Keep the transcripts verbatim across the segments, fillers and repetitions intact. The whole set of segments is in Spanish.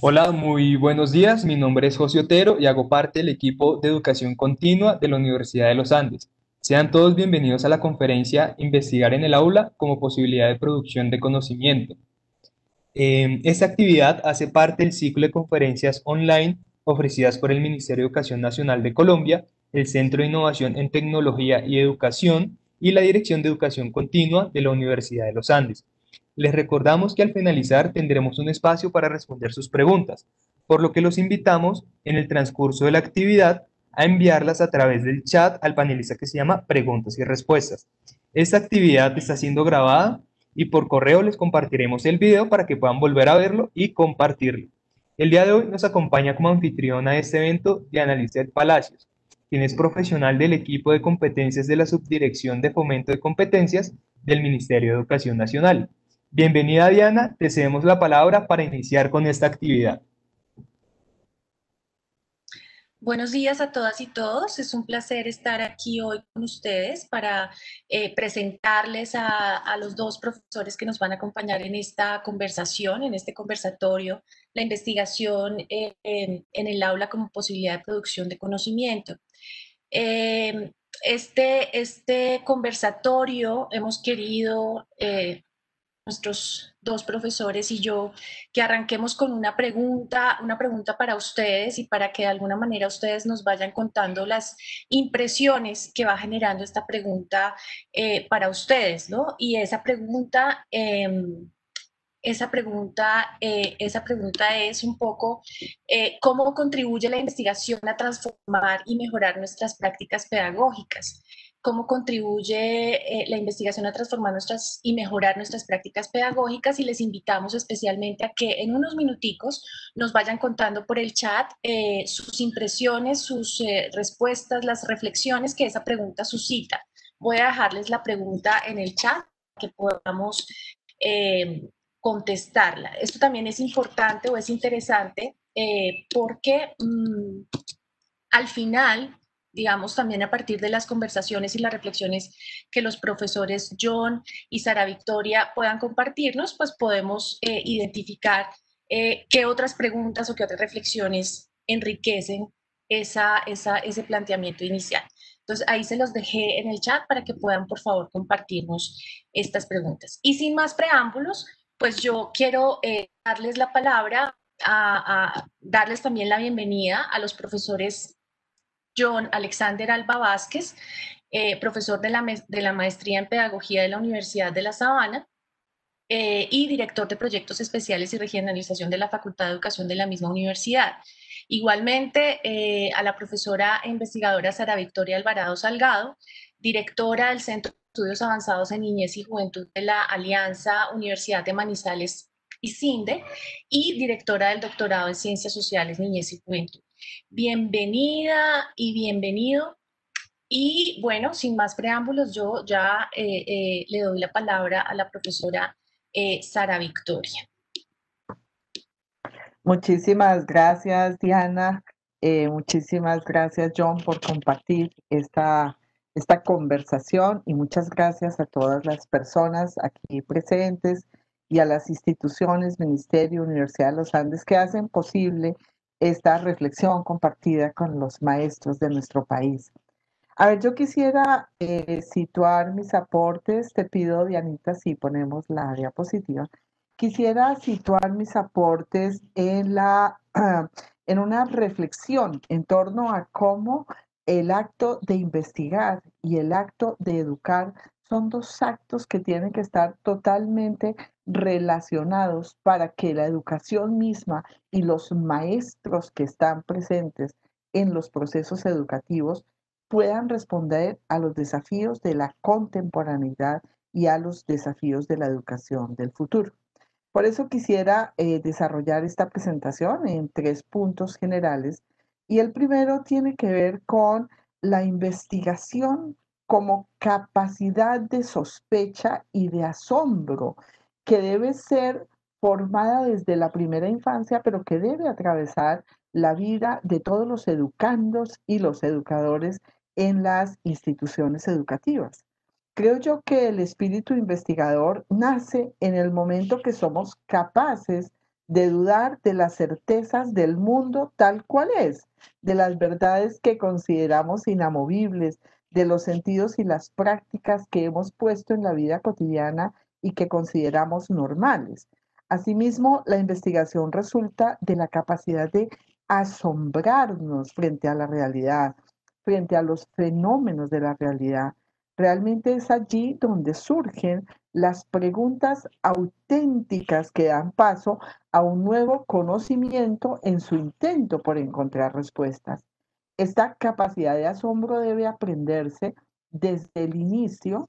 Hola, muy buenos días. Mi nombre es José Otero y hago parte del equipo de educación continua de la Universidad de los Andes. Sean todos bienvenidos a la conferencia Investigar en el aula como posibilidad de producción de conocimiento. Eh, esta actividad hace parte del ciclo de conferencias online ofrecidas por el Ministerio de Educación Nacional de Colombia, el Centro de Innovación en Tecnología y Educación y la Dirección de Educación Continua de la Universidad de los Andes. Les recordamos que al finalizar tendremos un espacio para responder sus preguntas, por lo que los invitamos en el transcurso de la actividad a enviarlas a través del chat al panelista que se llama Preguntas y Respuestas. Esta actividad está siendo grabada y por correo les compartiremos el video para que puedan volver a verlo y compartirlo. El día de hoy nos acompaña como anfitriona de este evento Diana Lizeth Palacios, quien es profesional del equipo de competencias de la Subdirección de Fomento de Competencias del Ministerio de Educación Nacional. Bienvenida Diana, te cedemos la palabra para iniciar con esta actividad. Buenos días a todas y todos. Es un placer estar aquí hoy con ustedes para eh, presentarles a, a los dos profesores que nos van a acompañar en esta conversación, en este conversatorio, la investigación eh, en, en el aula como posibilidad de producción de conocimiento. Eh, este, este conversatorio hemos querido eh, nuestros dos profesores y yo, que arranquemos con una pregunta, una pregunta para ustedes y para que de alguna manera ustedes nos vayan contando las impresiones que va generando esta pregunta eh, para ustedes, ¿no? Y esa pregunta... Eh, esa pregunta, eh, esa pregunta es un poco eh, cómo contribuye la investigación a transformar y mejorar nuestras prácticas pedagógicas, cómo contribuye eh, la investigación a transformar nuestras y mejorar nuestras prácticas pedagógicas, y les invitamos especialmente a que en unos minuticos nos vayan contando por el chat eh, sus impresiones, sus eh, respuestas, las reflexiones que esa pregunta suscita. Voy a dejarles la pregunta en el chat que podamos eh, contestarla. Esto también es importante o es interesante eh, porque mmm, al final, digamos, también a partir de las conversaciones y las reflexiones que los profesores John y Sara Victoria puedan compartirnos, pues podemos eh, identificar eh, qué otras preguntas o qué otras reflexiones enriquecen esa, esa, ese planteamiento inicial. Entonces, ahí se los dejé en el chat para que puedan, por favor, compartirnos estas preguntas. Y sin más preámbulos, pues yo quiero eh, darles la palabra, a, a, darles también la bienvenida a los profesores John Alexander Alba Vázquez, eh, profesor de la, de la maestría en pedagogía de la Universidad de La Sabana eh, y director de proyectos especiales y regionalización de la Facultad de Educación de la misma universidad. Igualmente eh, a la profesora e investigadora Sara Victoria Alvarado Salgado, directora del Centro de Estudios Avanzados en Niñez y Juventud de la Alianza Universidad de Manizales y CINDE, y directora del doctorado en Ciencias Sociales, Niñez y Juventud. Bienvenida y bienvenido. Y bueno, sin más preámbulos, yo ya eh, eh, le doy la palabra a la profesora eh, Sara Victoria. Muchísimas gracias, Diana. Eh, muchísimas gracias, John, por compartir esta, esta conversación, y muchas gracias a todas las personas aquí presentes y a las instituciones, Ministerio, Universidad de los Andes, que hacen posible esta reflexión compartida con los maestros de nuestro país. A ver, yo quisiera eh, situar mis aportes. Te pido, Dianita, si ponemos la diapositiva. Quisiera situar mis aportes en, la, en una reflexión en torno a cómo el acto de investigar y el acto de educar son dos actos que tienen que estar totalmente relacionados para que la educación misma y los maestros que están presentes en los procesos educativos puedan responder a los desafíos de la contemporaneidad y a los desafíos de la educación del futuro. Por eso quisiera eh, desarrollar esta presentación en tres puntos generales, y el primero tiene que ver con la investigación como capacidad de sospecha y de asombro que debe ser formada desde la primera infancia, pero que debe atravesar la vida de todos los educandos y los educadores en las instituciones educativas. Creo yo que el espíritu investigador nace en el momento que somos capaces de dudar de las certezas del mundo tal cual es, de las verdades que consideramos inamovibles, de los sentidos y las prácticas que hemos puesto en la vida cotidiana y que consideramos normales. Asimismo, la investigación resulta de la capacidad de asombrarnos frente a la realidad, frente a los fenómenos de la realidad. Realmente es allí donde surgen las preguntas auténticas que dan paso a un nuevo conocimiento en su intento por encontrar respuestas. Esta capacidad de asombro debe aprenderse desde el inicio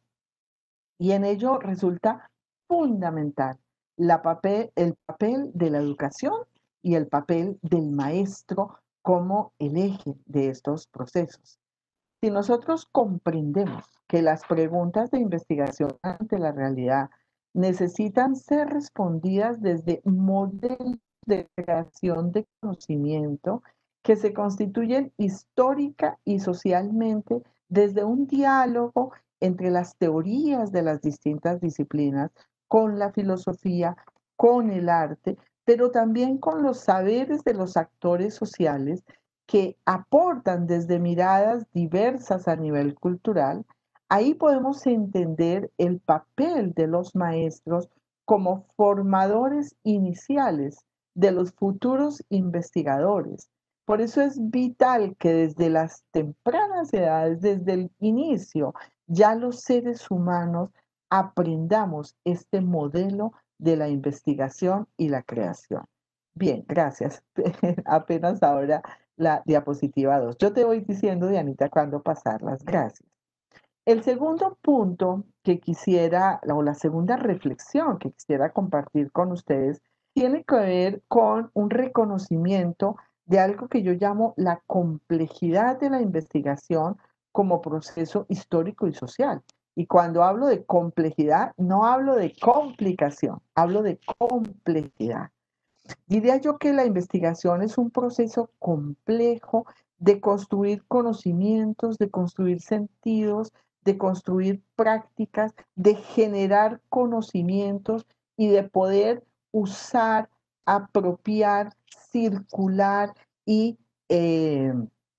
y en ello resulta fundamental la papel, el papel de la educación y el papel del maestro como el eje de estos procesos. Si nosotros comprendemos que las preguntas de investigación ante la realidad necesitan ser respondidas desde modelos de creación de conocimiento que se constituyen histórica y socialmente desde un diálogo entre las teorías de las distintas disciplinas, con la filosofía, con el arte, pero también con los saberes de los actores sociales que aportan desde miradas diversas a nivel cultural, ahí podemos entender el papel de los maestros como formadores iniciales de los futuros investigadores. Por eso es vital que desde las tempranas edades, desde el inicio, ya los seres humanos aprendamos este modelo de la investigación y la creación. Bien, gracias. Apenas ahora la diapositiva dos. Yo te voy diciendo, Dianita, cuándo pasarlas. Gracias. El segundo punto que quisiera, o la segunda reflexión que quisiera compartir con ustedes, tiene que ver con un reconocimiento de algo que yo llamo la complejidad de la investigación como proceso histórico y social. Y cuando hablo de complejidad, no hablo de complicación, hablo de complejidad. Diría yo que la investigación es un proceso complejo de construir conocimientos, de construir sentidos, de construir prácticas, de generar conocimientos y de poder usar, apropiar, circular y eh,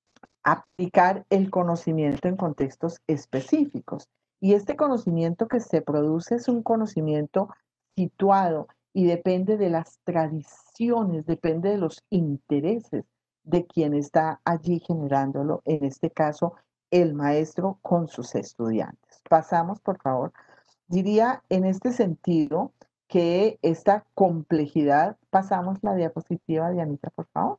aplicar el conocimiento en contextos específicos. Y este conocimiento que se produce es un conocimiento situado y depende de las tradiciones, depende de los intereses de quien está allí generándolo, en este caso, el maestro con sus estudiantes. Pasamos, por favor. Diría en este sentido que esta complejidad, pasamos la diapositiva, Dianita, por favor.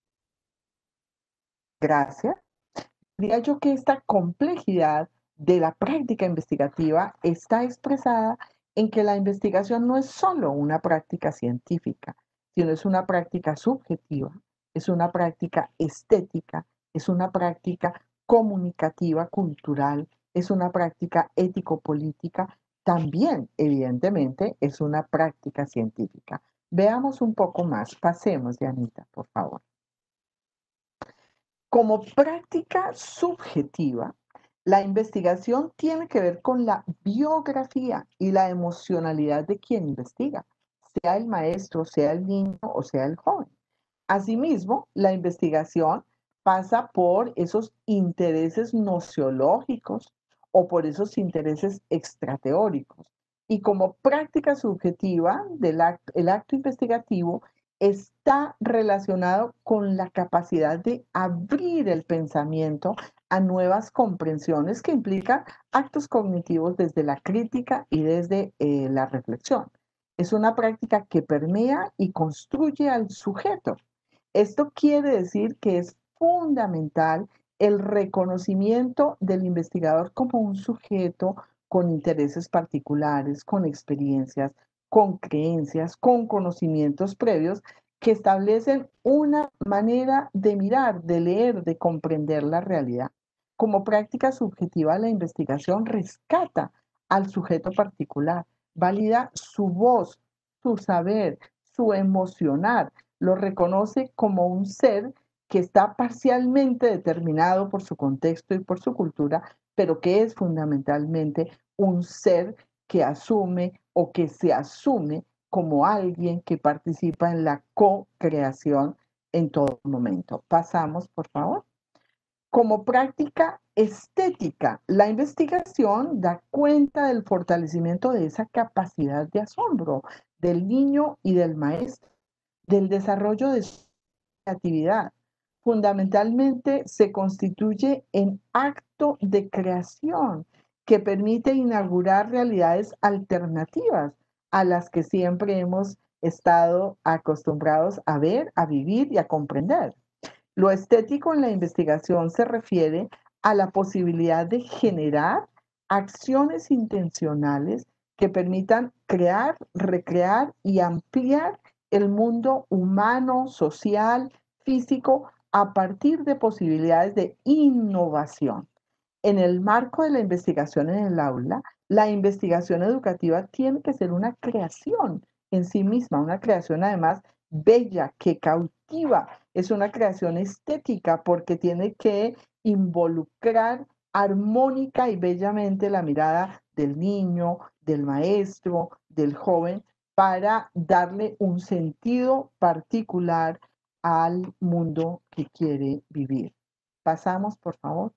Gracias. Diría yo que esta complejidad de la práctica investigativa está expresada en que la investigación no es solo una práctica científica, sino es una práctica subjetiva, es una práctica estética, es una práctica comunicativa, cultural, es una práctica ético-política, también evidentemente es una práctica científica. Veamos un poco más, pasemos, Dianita, por favor. Como práctica subjetiva, la investigación tiene que ver con la biografía y la emocionalidad de quien investiga, sea el maestro, sea el niño o sea el joven. Asimismo, la investigación pasa por esos intereses nociológicos o por esos intereses extrateóricos. Y como práctica subjetiva del acto, el acto investigativo está relacionado con la capacidad de abrir el pensamiento a nuevas comprensiones que implican actos cognitivos desde la crítica y desde eh, la reflexión. Es una práctica que permea y construye al sujeto. Esto quiere decir que es fundamental el reconocimiento del investigador como un sujeto con intereses particulares, con experiencias, con creencias, con conocimientos previos que establecen una manera de mirar, de leer, de comprender la realidad. Como práctica subjetiva, la investigación rescata al sujeto particular, valida su voz, su saber, su emocionar, lo reconoce como un ser que está parcialmente determinado por su contexto y por su cultura, pero que es fundamentalmente un ser que asume o que se asume como alguien que participa en la co-creación en todo momento. Pasamos, por favor. Como práctica estética, la investigación da cuenta del fortalecimiento de esa capacidad de asombro del niño y del maestro, del desarrollo de su creatividad. Fundamentalmente se constituye en acto de creación que permite inaugurar realidades alternativas a las que siempre hemos estado acostumbrados a ver, a vivir y a comprender. Lo estético en la investigación se refiere a la posibilidad de generar acciones intencionales que permitan crear, recrear y ampliar el mundo humano, social, físico, a partir de posibilidades de innovación. En el marco de la investigación en el aula, la investigación educativa tiene que ser una creación en sí misma, una creación además bella, que cautiva. Es una creación estética porque tiene que involucrar armónica y bellamente la mirada del niño, del maestro, del joven, para darle un sentido particular al mundo que quiere vivir. Pasamos, por favor.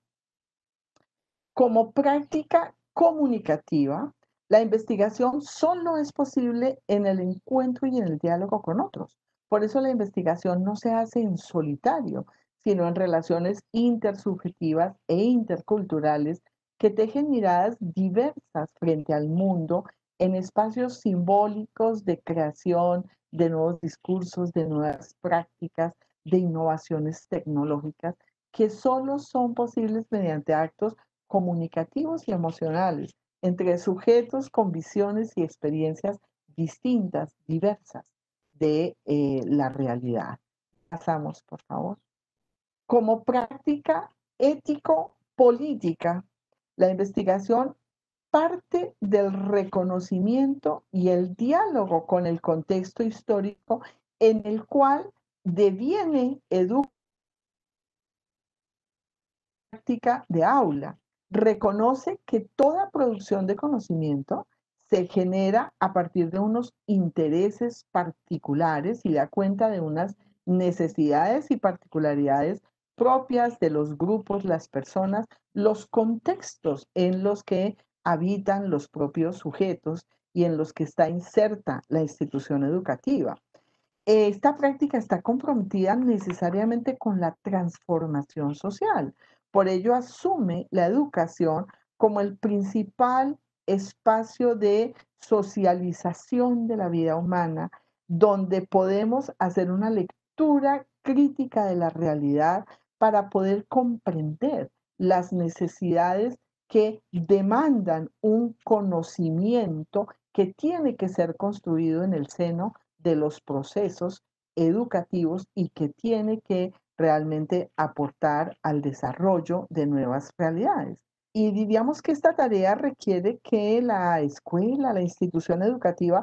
Como práctica comunicativa, la investigación solo es posible en el encuentro y en el diálogo con otros. Por eso la investigación no se hace en solitario, sino en relaciones intersubjetivas e interculturales que tejen miradas diversas frente al mundo en espacios simbólicos de creación, de nuevos discursos, de nuevas prácticas, de innovaciones tecnológicas que solo son posibles mediante actos comunicativos y emocionales entre sujetos con visiones y experiencias distintas, diversas de eh, la realidad. Pasamos, por favor. Como práctica ético-política, la investigación parte del reconocimiento y el diálogo con el contexto histórico en el cual deviene educación práctica de aula. Reconoce que toda producción de conocimiento se genera a partir de unos intereses particulares y da cuenta de unas necesidades y particularidades propias de los grupos, las personas, los contextos en los que habitan los propios sujetos y en los que está inserta la institución educativa. Esta práctica está comprometida necesariamente con la transformación social. Por ello asume la educación como el principal espacio de socialización de la vida humana, donde podemos hacer una lectura crítica de la realidad para poder comprender las necesidades que demandan un conocimiento que tiene que ser construido en el seno de los procesos educativos y que tiene que realmente aportar al desarrollo de nuevas realidades. Y diríamos que esta tarea requiere que la escuela, la institución educativa,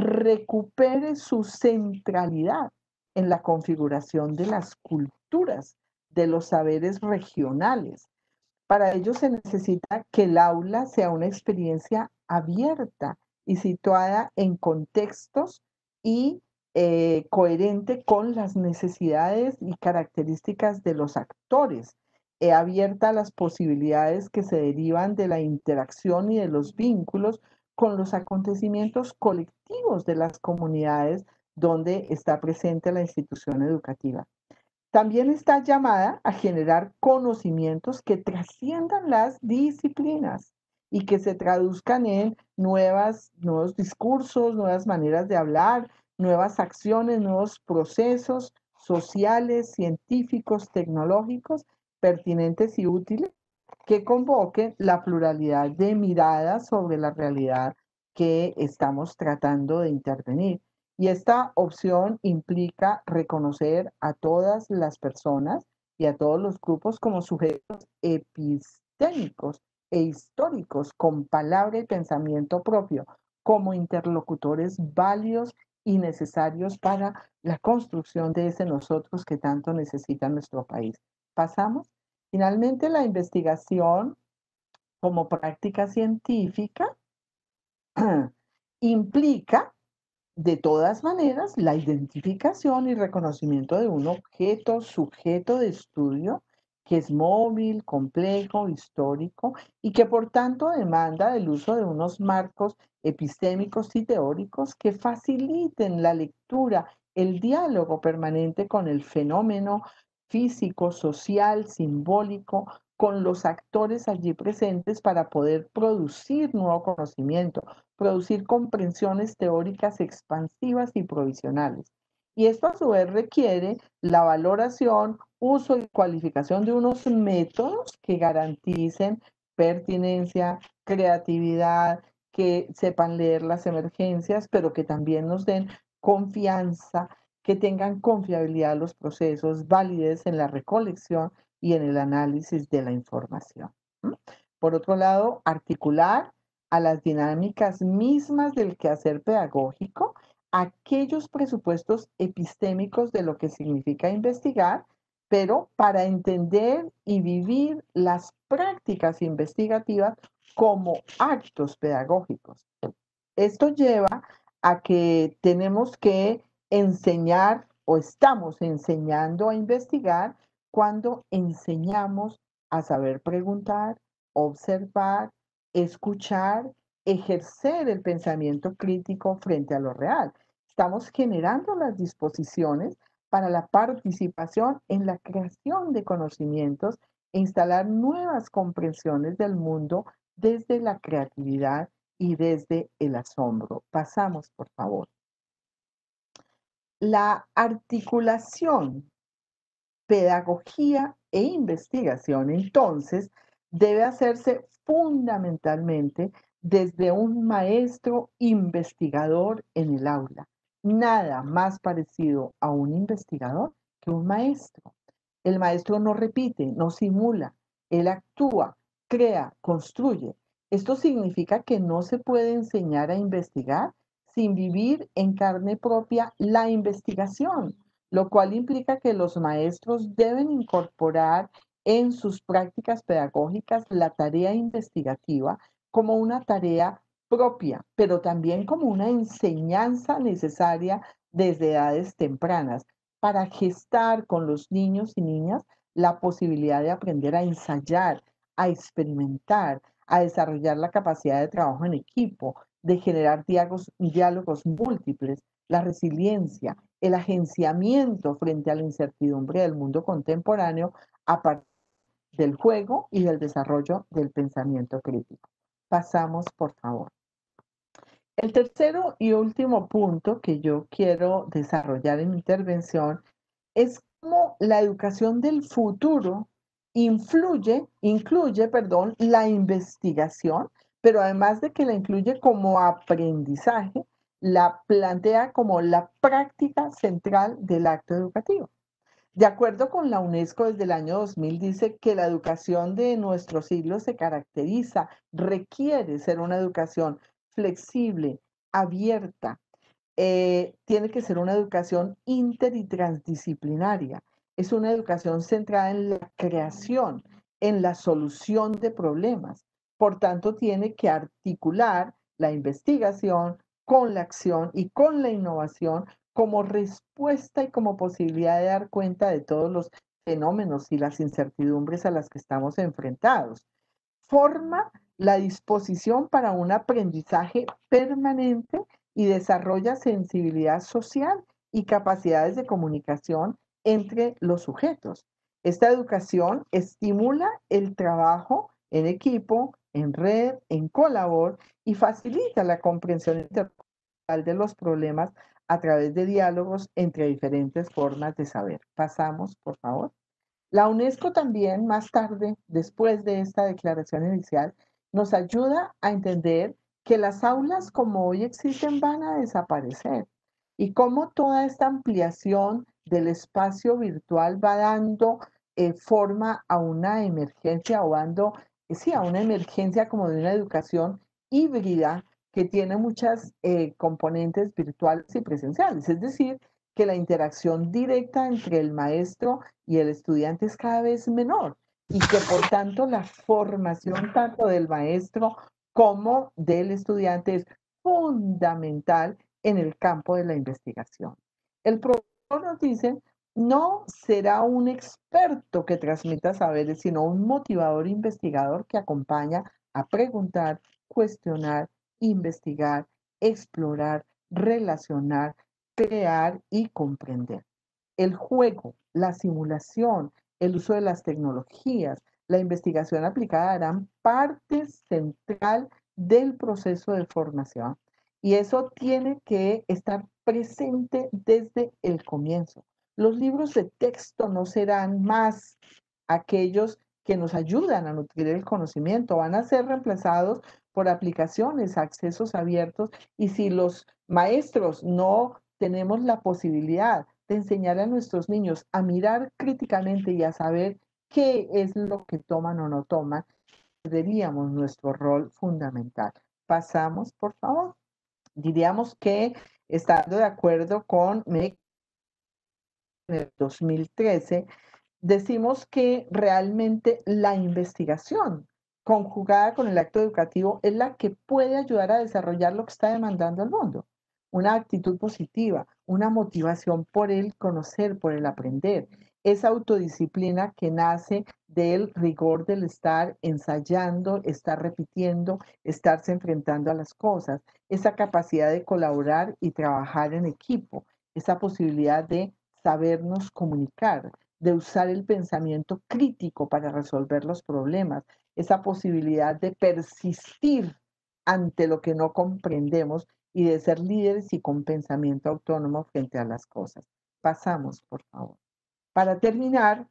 recupere su centralidad en la configuración de las culturas, de los saberes regionales. Para ello se necesita que el aula sea una experiencia abierta y situada en contextos y eh, coherente con las necesidades y características de los actores, eh, abierta a las posibilidades que se derivan de la interacción y de los vínculos con los acontecimientos colectivos de las comunidades donde está presente la institución educativa. También está llamada a generar conocimientos que trasciendan las disciplinas y que se traduzcan en nuevas, nuevos discursos, nuevas maneras de hablar, nuevas acciones, nuevos procesos sociales, científicos, tecnológicos, pertinentes y útiles, que convoquen la pluralidad de miradas sobre la realidad que estamos tratando de intervenir. Y esta opción implica reconocer a todas las personas y a todos los grupos como sujetos epistémicos e históricos con palabra y pensamiento propio, como interlocutores válidos y necesarios para la construcción de ese nosotros que tanto necesita nuestro país. Pasamos. Finalmente, la investigación como práctica científica implica De todas maneras, la identificación y reconocimiento de un objeto sujeto de estudio que es móvil, complejo, histórico y que por tanto demanda el uso de unos marcos epistémicos y teóricos que faciliten la lectura, el diálogo permanente con el fenómeno físico, social, simbólico, con los actores allí presentes para poder producir nuevo conocimiento, producir comprensiones teóricas expansivas y provisionales. Y esto a su vez requiere la valoración, uso y cualificación de unos métodos que garanticen pertinencia, creatividad, que sepan leer las emergencias, pero que también nos den confianza, que tengan confiabilidad los procesos, validez en la recolección y en el análisis de la información. ¿Mm? Por otro lado, articular a las dinámicas mismas del quehacer pedagógico aquellos presupuestos epistémicos de lo que significa investigar, pero para entender y vivir las prácticas investigativas como actos pedagógicos. Esto lleva a que tenemos que enseñar o estamos enseñando a investigar cuando enseñamos a saber preguntar, observar, escuchar, ejercer el pensamiento crítico frente a lo real. Estamos generando las disposiciones para la participación en la creación de conocimientos e instalar nuevas comprensiones del mundo desde la creatividad y desde el asombro. Pasamos, por favor. La articulación, pedagogía e investigación, entonces, debe hacerse fundamentalmente desde un maestro investigador en el aula. Nada más parecido a un investigador que un maestro. El maestro no repite, no simula, él actúa, crea, construye. Esto significa que no se puede enseñar a investigar sin vivir en carne propia la investigación, lo cual implica que los maestros deben incorporar en sus prácticas pedagógicas la tarea investigativa como una tarea propia, pero también como una enseñanza necesaria desde edades tempranas para gestar con los niños y niñas la posibilidad de aprender a ensayar, a experimentar, a desarrollar la capacidad de trabajo en equipo, de generar diálogos, diálogos múltiples, la resiliencia, el agenciamiento frente a la incertidumbre del mundo contemporáneo a partir del juego y del desarrollo del pensamiento crítico. Pasamos, por favor. El tercero y último punto que yo quiero desarrollar en mi intervención es cómo la educación del futuro influye, incluye, perdón, la investigación, pero además de que la incluye como aprendizaje, la plantea como la práctica central del acto educativo. De acuerdo con la UNESCO, desde el año dos mil dice que la educación de nuestro siglo se caracteriza, requiere ser una educación flexible, abierta, eh, tiene que ser una educación inter y transdisciplinaria. Es una educación centrada en la creación, en la solución de problemas. Por tanto, tiene que articular la investigación con la acción y con la innovación como respuesta y como posibilidad de dar cuenta de todos los fenómenos y las incertidumbres a las que estamos enfrentados. Forma la disposición para un aprendizaje permanente y desarrolla sensibilidad social y capacidades de comunicación entre los sujetos. Esta educación estimula el trabajo en equipo, en red, en colabor y facilita la comprensión intercultural de los problemas a través de diálogos entre diferentes formas de saber. Pasamos, por favor. La UNESCO también, más tarde, después de esta declaración inicial, nos ayuda a entender que las aulas como hoy existen van a desaparecer y cómo toda esta ampliación del espacio virtual va dando eh, forma a una emergencia o dando, eh, sí, a una emergencia como de una educación híbrida que tiene muchas eh, componentes virtuales y presenciales. Es decir, que la interacción directa entre el maestro y el estudiante es cada vez menor y que por tanto la formación tanto del maestro como del estudiante es fundamental en el campo de la investigación. El profesor nos dice, no será un experto que transmita saberes, sino un motivador investigador que acompaña a preguntar, cuestionar, investigar, explorar, relacionar, crear y comprender. El juego, la simulación, el uso de las tecnologías, la investigación aplicada harán parte central del proceso de formación. Y eso tiene que estar presente desde el comienzo. Los libros de texto no serán más aquellos que nos ayudan a nutrir el conocimiento, van a ser reemplazados por aplicaciones, accesos abiertos, y si los maestros no tenemos la posibilidad de enseñar a nuestros niños a mirar críticamente y a saber qué es lo que toman o no toman, perderíamos nuestro rol fundamental. Pasamos, por favor. Diríamos que, estando de acuerdo con M E C en el dos mil trece, decimos que realmente la investigación conjugada con el acto educativo es la que puede ayudar a desarrollar lo que está demandando el mundo. Una actitud positiva, una motivación por el conocer, por el aprender. Esa autodisciplina que nace del rigor del estar ensayando, estar repitiendo, estarse enfrentando a las cosas. Esa capacidad de colaborar y trabajar en equipo. Esa posibilidad de sabernos comunicar, de usar el pensamiento crítico para resolver los problemas, esa posibilidad de persistir ante lo que no comprendemos y de ser líderes y con pensamiento autónomo frente a las cosas. Pasamos, por favor. Para terminar,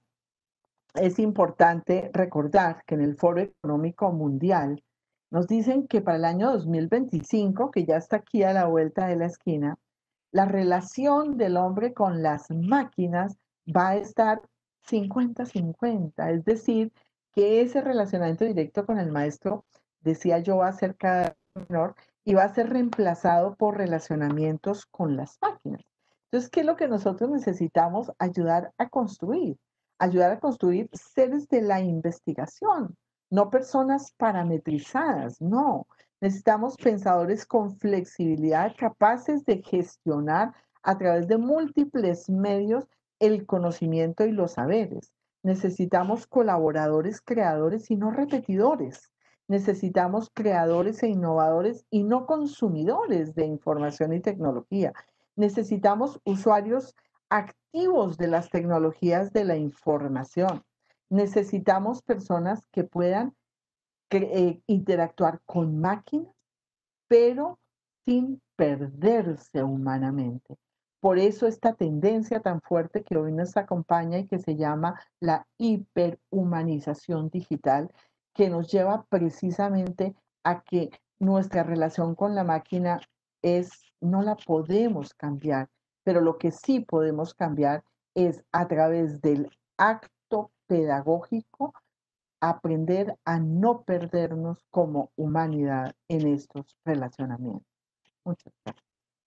es importante recordar que en el Foro Económico Mundial nos dicen que para el año dos mil veinticinco, que ya está aquí a la vuelta de la esquina, la relación del hombre con las máquinas va a estar cincuenta cincuenta, es decir, que ese relacionamiento directo con el maestro, decía yo, va a ser cada vez menor y va a ser reemplazado por relacionamientos con las máquinas. Entonces, ¿qué es lo que nosotros necesitamos? Ayudar a construir, ayudar a construir seres de la investigación, no personas parametrizadas, no. Necesitamos pensadores con flexibilidad, capaces de gestionar a través de múltiples medios el conocimiento y los saberes. Necesitamos colaboradores, creadores y no repetidores. Necesitamos creadores e innovadores y no consumidores de información y tecnología. Necesitamos usuarios activos de las tecnologías de la información. Necesitamos personas que puedan eh, interactuar con máquinas, pero sin perderse humanamente. Por eso esta tendencia tan fuerte que hoy nos acompaña y que se llama la hiperhumanización digital, que nos lleva precisamente a que nuestra relación con la máquina es, no la podemos cambiar, pero lo que sí podemos cambiar es a través del acto pedagógico aprender a no perdernos como humanidad en estos relacionamientos. Muchas gracias.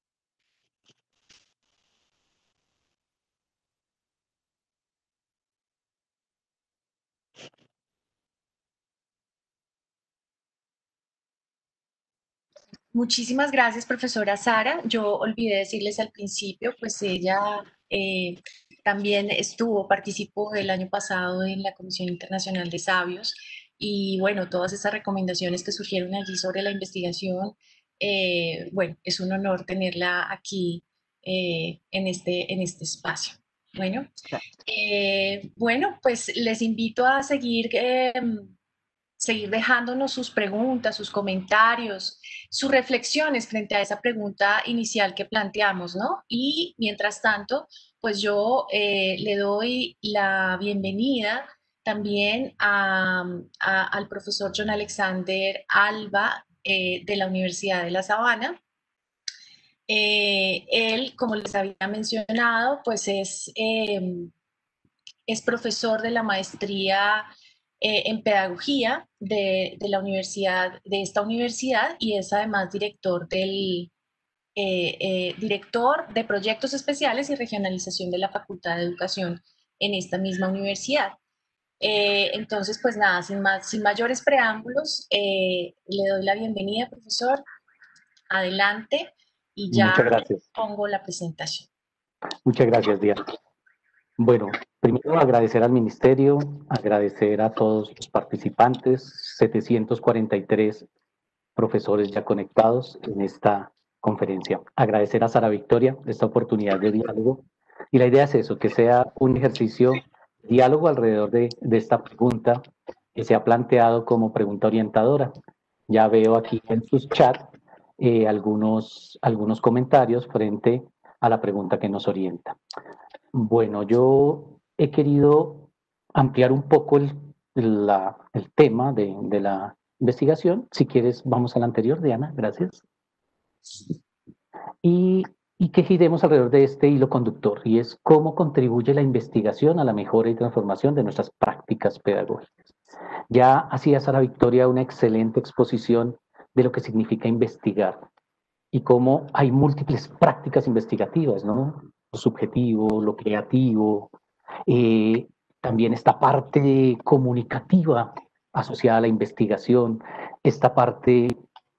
Muchísimas gracias, profesora Sara. Yo olvidé decirles al principio, pues ella eh, también estuvo, participó el año pasado en la Comisión Internacional de Sabios y bueno, todas esas recomendaciones que surgieron allí sobre la investigación, eh, bueno, es un honor tenerla aquí eh, en, este, en este espacio. Bueno, eh, bueno, pues les invito a seguir eh, seguir dejándonos sus preguntas, sus comentarios, sus reflexiones frente a esa pregunta inicial que planteamos, ¿no? Y mientras tanto, pues yo eh, le doy la bienvenida también a, a, al profesor John Alexander Alba eh, de la Universidad de La Sabana. Eh, él, como les había mencionado, pues es, eh, es profesor de la maestría eh, en pedagogía de, de, la universidad, de esta universidad y es además director del eh, eh, director de proyectos especiales y regionalización de la Facultad de Educación en esta misma universidad. Eh, entonces, pues nada, sin, más, sin mayores preámbulos, eh, le doy la bienvenida, profesor. Adelante. y ya Muchas gracias. pongo la presentación. Muchas gracias, Diana. Bueno, primero agradecer al Ministerio, agradecer a todos los participantes, setecientos cuarenta y tres profesores ya conectados en esta conferencia. Agradecer a Sara Victoria esta oportunidad de diálogo. Y la idea es eso, que sea un ejercicio de diálogo alrededor de, de esta pregunta que se ha planteado como pregunta orientadora. Ya veo aquí en sus chats eh, algunos, algunos comentarios frente a la pregunta que nos orienta. Bueno, yo he querido ampliar un poco el, la, el tema de, de la investigación. Si quieres, vamos a la anterior, Diana, gracias. Y, y que giremos alrededor de este hilo conductor, y es cómo contribuye la investigación a la mejora y transformación de nuestras prácticas pedagógicas. Ya hacía Sara Victoria una excelente exposición de lo que significa investigar y cómo hay múltiples prácticas investigativas, ¿no? Lo subjetivo, lo creativo, eh, también esta parte comunicativa asociada a la investigación, esta parte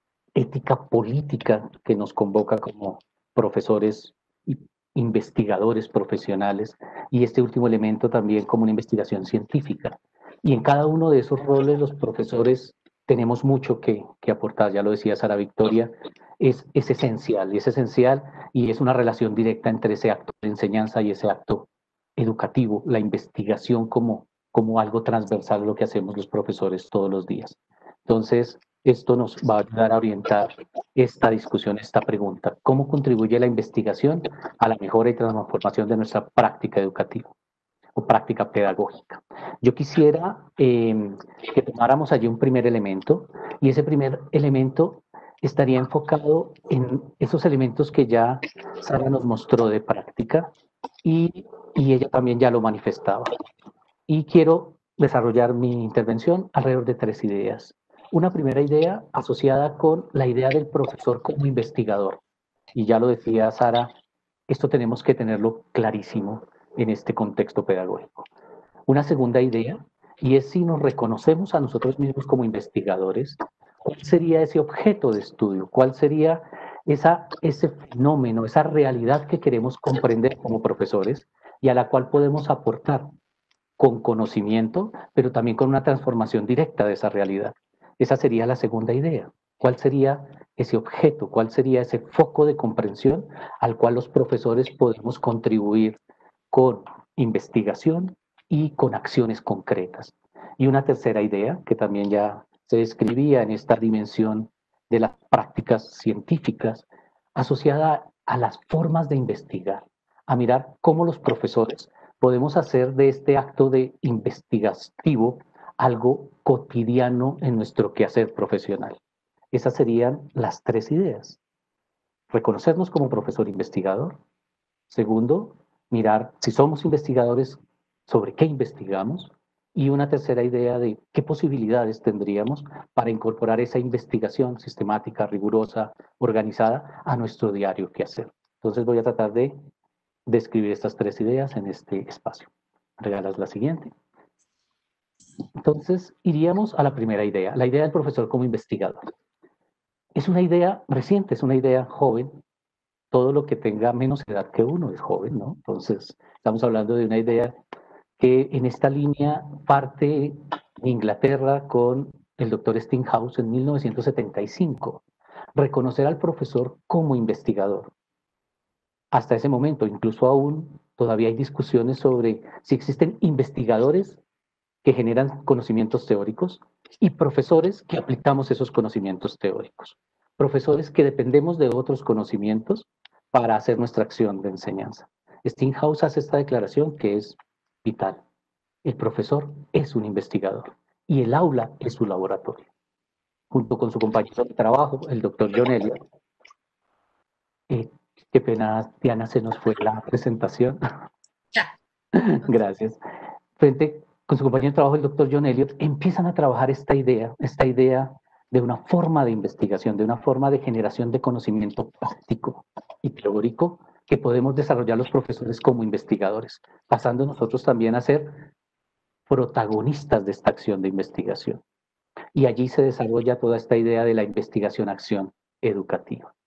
ética política que nos convoca como profesores y investigadores profesionales, y este último elemento también como una investigación científica. Y en cada uno de esos roles los profesores tenemos mucho que, que aportar, ya lo decía Sara Victoria, es, es esencial, y es esencial y es una relación directa entre ese acto de enseñanza y ese acto educativo, la investigación como, como algo transversal, lo que hacemos los profesores todos los días. Entonces, esto nos va a ayudar a orientar esta discusión, esta pregunta. ¿Cómo contribuye la investigación a la mejora y transformación de nuestra práctica educativa o práctica pedagógica? Yo quisiera eh, que tomáramos allí un primer elemento, y ese primer elemento estaría enfocado en esos elementos que ya Sara nos mostró de práctica y, y ella también ya lo manifestaba. Y quiero desarrollar mi intervención alrededor de tres ideas. Una primera idea asociada con la idea del profesor como investigador. Y ya lo decía Sara, esto tenemos que tenerlo clarísimo en este contexto pedagógico. Una segunda idea, y es si nos reconocemos a nosotros mismos como investigadores, ¿cuál sería ese objeto de estudio? ¿Cuál sería esa, ese fenómeno, esa realidad que queremos comprender como profesores y a la cual podemos aportar con conocimiento, pero también con una transformación directa de esa realidad? Esa sería la segunda idea. ¿Cuál sería ese objeto? ¿Cuál sería ese foco de comprensión al cual los profesores podemos contribuir con investigación y con acciones concretas? Y una tercera idea, que también ya se describía en esta dimensión de las prácticas científicas, asociada a las formas de investigar, a mirar cómo los profesores podemos hacer de este acto de investigativo algo cotidiano en nuestro quehacer profesional. Esas serían las tres ideas. Reconocernos como profesor investigador. Segundo, mirar si somos investigadores, sobre qué investigamos. Y una tercera idea de qué posibilidades tendríamos para incorporar esa investigación sistemática, rigurosa, organizada a nuestro diario quehacer. Entonces voy a tratar de describir estas tres ideas en este espacio. Regalas la siguiente. Entonces, iríamos a la primera idea, la idea del profesor como investigador. Es una idea reciente, es una idea joven. Todo lo que tenga menos edad que uno es joven, ¿no? Entonces, estamos hablando de una idea que en esta línea parte de Inglaterra con el doctor Steenhouse en mil novecientos setenta y cinco. Reconocer al profesor como investigador. Hasta ese momento, incluso aún, todavía hay discusiones sobre si existen investigadores que generan conocimientos teóricos y profesores que aplicamos esos conocimientos teóricos. Profesores que dependemos de otros conocimientos para hacer nuestra acción de enseñanza. Steenhouse hace esta declaración que es vital. El profesor es un investigador y el aula es su laboratorio. Junto con su compañero de trabajo, el doctor John Elliott. Eh, qué pena, Diana, se nos fue la presentación. Ya. Gracias. Frente con su compañero de trabajo, el doctor John Elliott, empiezan a trabajar esta idea, esta idea de una forma de investigación, de una forma de generación de conocimiento práctico y teórico que podemos desarrollar los profesores como investigadores, pasando nosotros también a ser protagonistas de esta acción de investigación. Y allí se desarrolla toda esta idea de la investigación-acción educativa.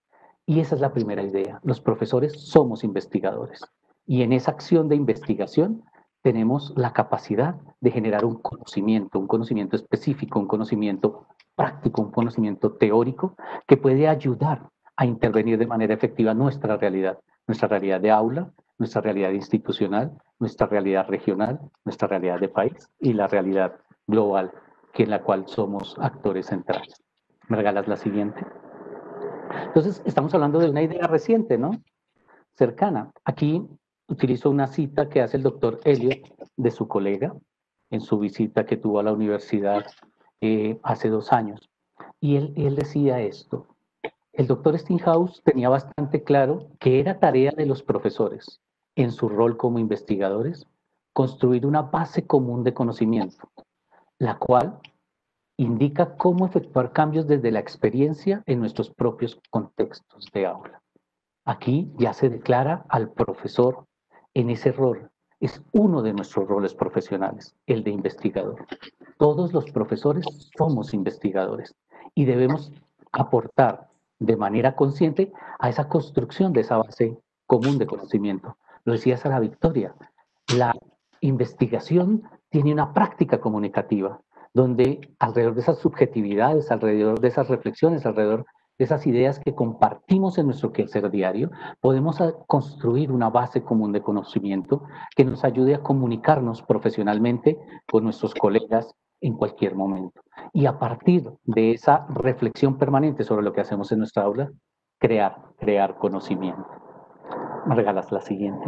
Y esa es la primera idea. Los profesores somos investigadores. Y en esa acción de investigación tenemos la capacidad de generar un conocimiento, un conocimiento específico, un conocimiento práctico, un conocimiento teórico que puede ayudar a intervenir de manera efectiva en nuestra realidad, nuestra realidad de aula, nuestra realidad institucional, nuestra realidad regional, nuestra realidad de país y la realidad global, que en la cual somos actores centrales. ¿Me regalas la siguiente? Entonces, estamos hablando de una idea reciente, ¿no? Cercana. Aquí utilizo una cita que hace el doctor Elliot de su colega en su visita que tuvo a la universidad eh, hace dos años. Y él, él decía esto. El doctor Steinhaus tenía bastante claro que era tarea de los profesores, en su rol como investigadores, construir una base común de conocimiento, la cual indica cómo efectuar cambios desde la experiencia en nuestros propios contextos de aula. Aquí ya se declara al profesor en ese rol. Es uno de nuestros roles profesionales, el de investigador. Todos los profesores somos investigadores y debemos aportar de manera consciente a esa construcción de esa base común de conocimiento. Lo decía Sara Victoria, la investigación tiene una práctica comunicativa donde alrededor de esas subjetividades, alrededor de esas reflexiones, alrededor de esas ideas que compartimos en nuestro quehacer diario, podemos construir una base común de conocimiento que nos ayude a comunicarnos profesionalmente con nuestros colegas en cualquier momento. Y a partir de esa reflexión permanente sobre lo que hacemos en nuestra aula, crear, crear conocimiento. ¿Me regalas la siguiente?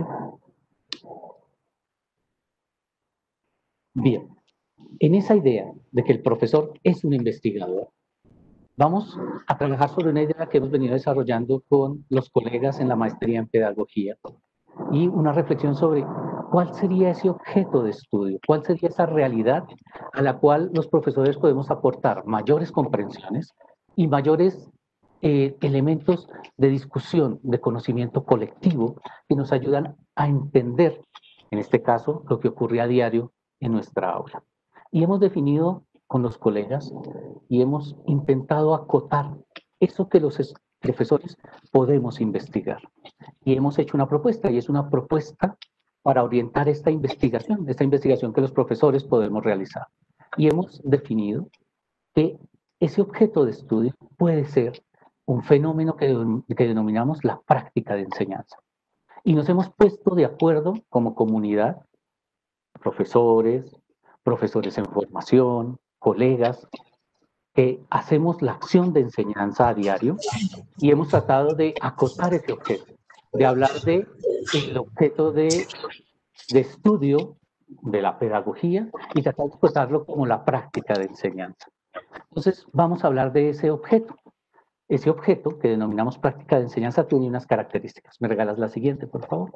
Bien, en esa idea de que el profesor es un investigador, vamos a trabajar sobre una idea que hemos venido desarrollando con los colegas en la maestría en pedagogía y una reflexión sobre cuál sería ese objeto de estudio, cuál sería esa realidad a la cual los profesores podemos aportar mayores comprensiones y mayores eh, elementos de discusión, de conocimiento colectivo que nos ayudan a entender, en este caso, lo que ocurre a diario en nuestra aula. Y hemos definido con los colegas y hemos intentado acotar eso que los profesores podemos investigar. Y hemos hecho una propuesta, y es una propuesta para orientar esta investigación, esta investigación que los profesores podemos realizar. Y hemos definido que ese objeto de estudio puede ser un fenómeno que, que denominamos la práctica de enseñanza. Y nos hemos puesto de acuerdo como comunidad, profesores, profesores en formación, colegas, que hacemos la acción de enseñanza a diario y hemos tratado de acotar ese objeto, de hablar de el objeto de, de estudio de la pedagogía y tratar de acotarlo como la práctica de enseñanza. Entonces, vamos a hablar de ese objeto. Ese objeto que denominamos práctica de enseñanza tiene unas características. ¿Me regalas la siguiente, por favor?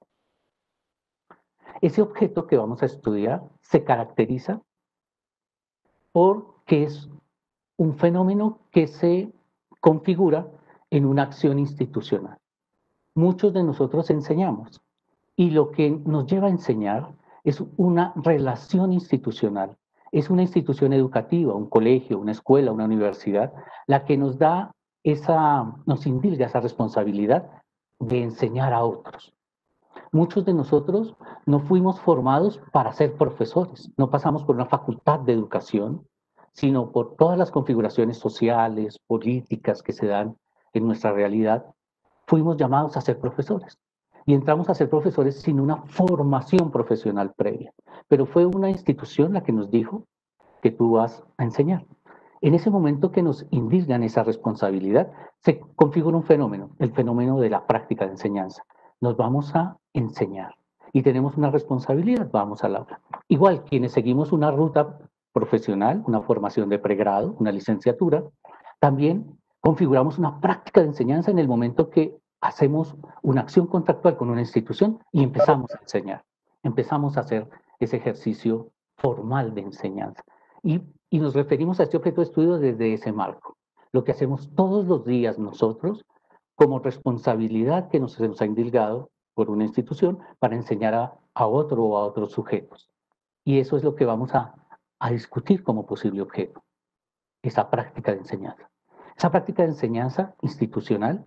Ese objeto que vamos a estudiar se caracteriza porque es un fenómeno que se configura en una acción institucional. Muchos de nosotros enseñamos y lo que nos lleva a enseñar es una relación institucional. Es una institución educativa, un colegio, una escuela, una universidad, la que nos da esa, nos indilga esa responsabilidad de enseñar a otros. Muchos de nosotros no fuimos formados para ser profesores, no pasamos por una facultad de educación, sino por todas las configuraciones sociales, políticas que se dan en nuestra realidad, fuimos llamados a ser profesores. Y entramos a ser profesores sin una formación profesional previa. Pero fue una institución la que nos dijo que tú vas a enseñar. En ese momento que nos indignan esa responsabilidad, se configura un fenómeno, el fenómeno de la práctica de enseñanza. Nos vamos a enseñar y tenemos una responsabilidad, vamos al aula. Igual, quienes seguimos una ruta profesional, una formación de pregrado, una licenciatura, también configuramos una práctica de enseñanza en el momento que hacemos una acción contractual con una institución y empezamos a enseñar. Empezamos a hacer ese ejercicio formal de enseñanza. Y, y nos referimos a este objeto de estudio desde ese marco. Lo que hacemos todos los días nosotros como responsabilidad que nos, se nos ha indilgado por una institución para enseñar a, a otro o a otros sujetos. Y eso es lo que vamos a, a discutir como posible objeto, esa práctica de enseñanza. Esa práctica de enseñanza institucional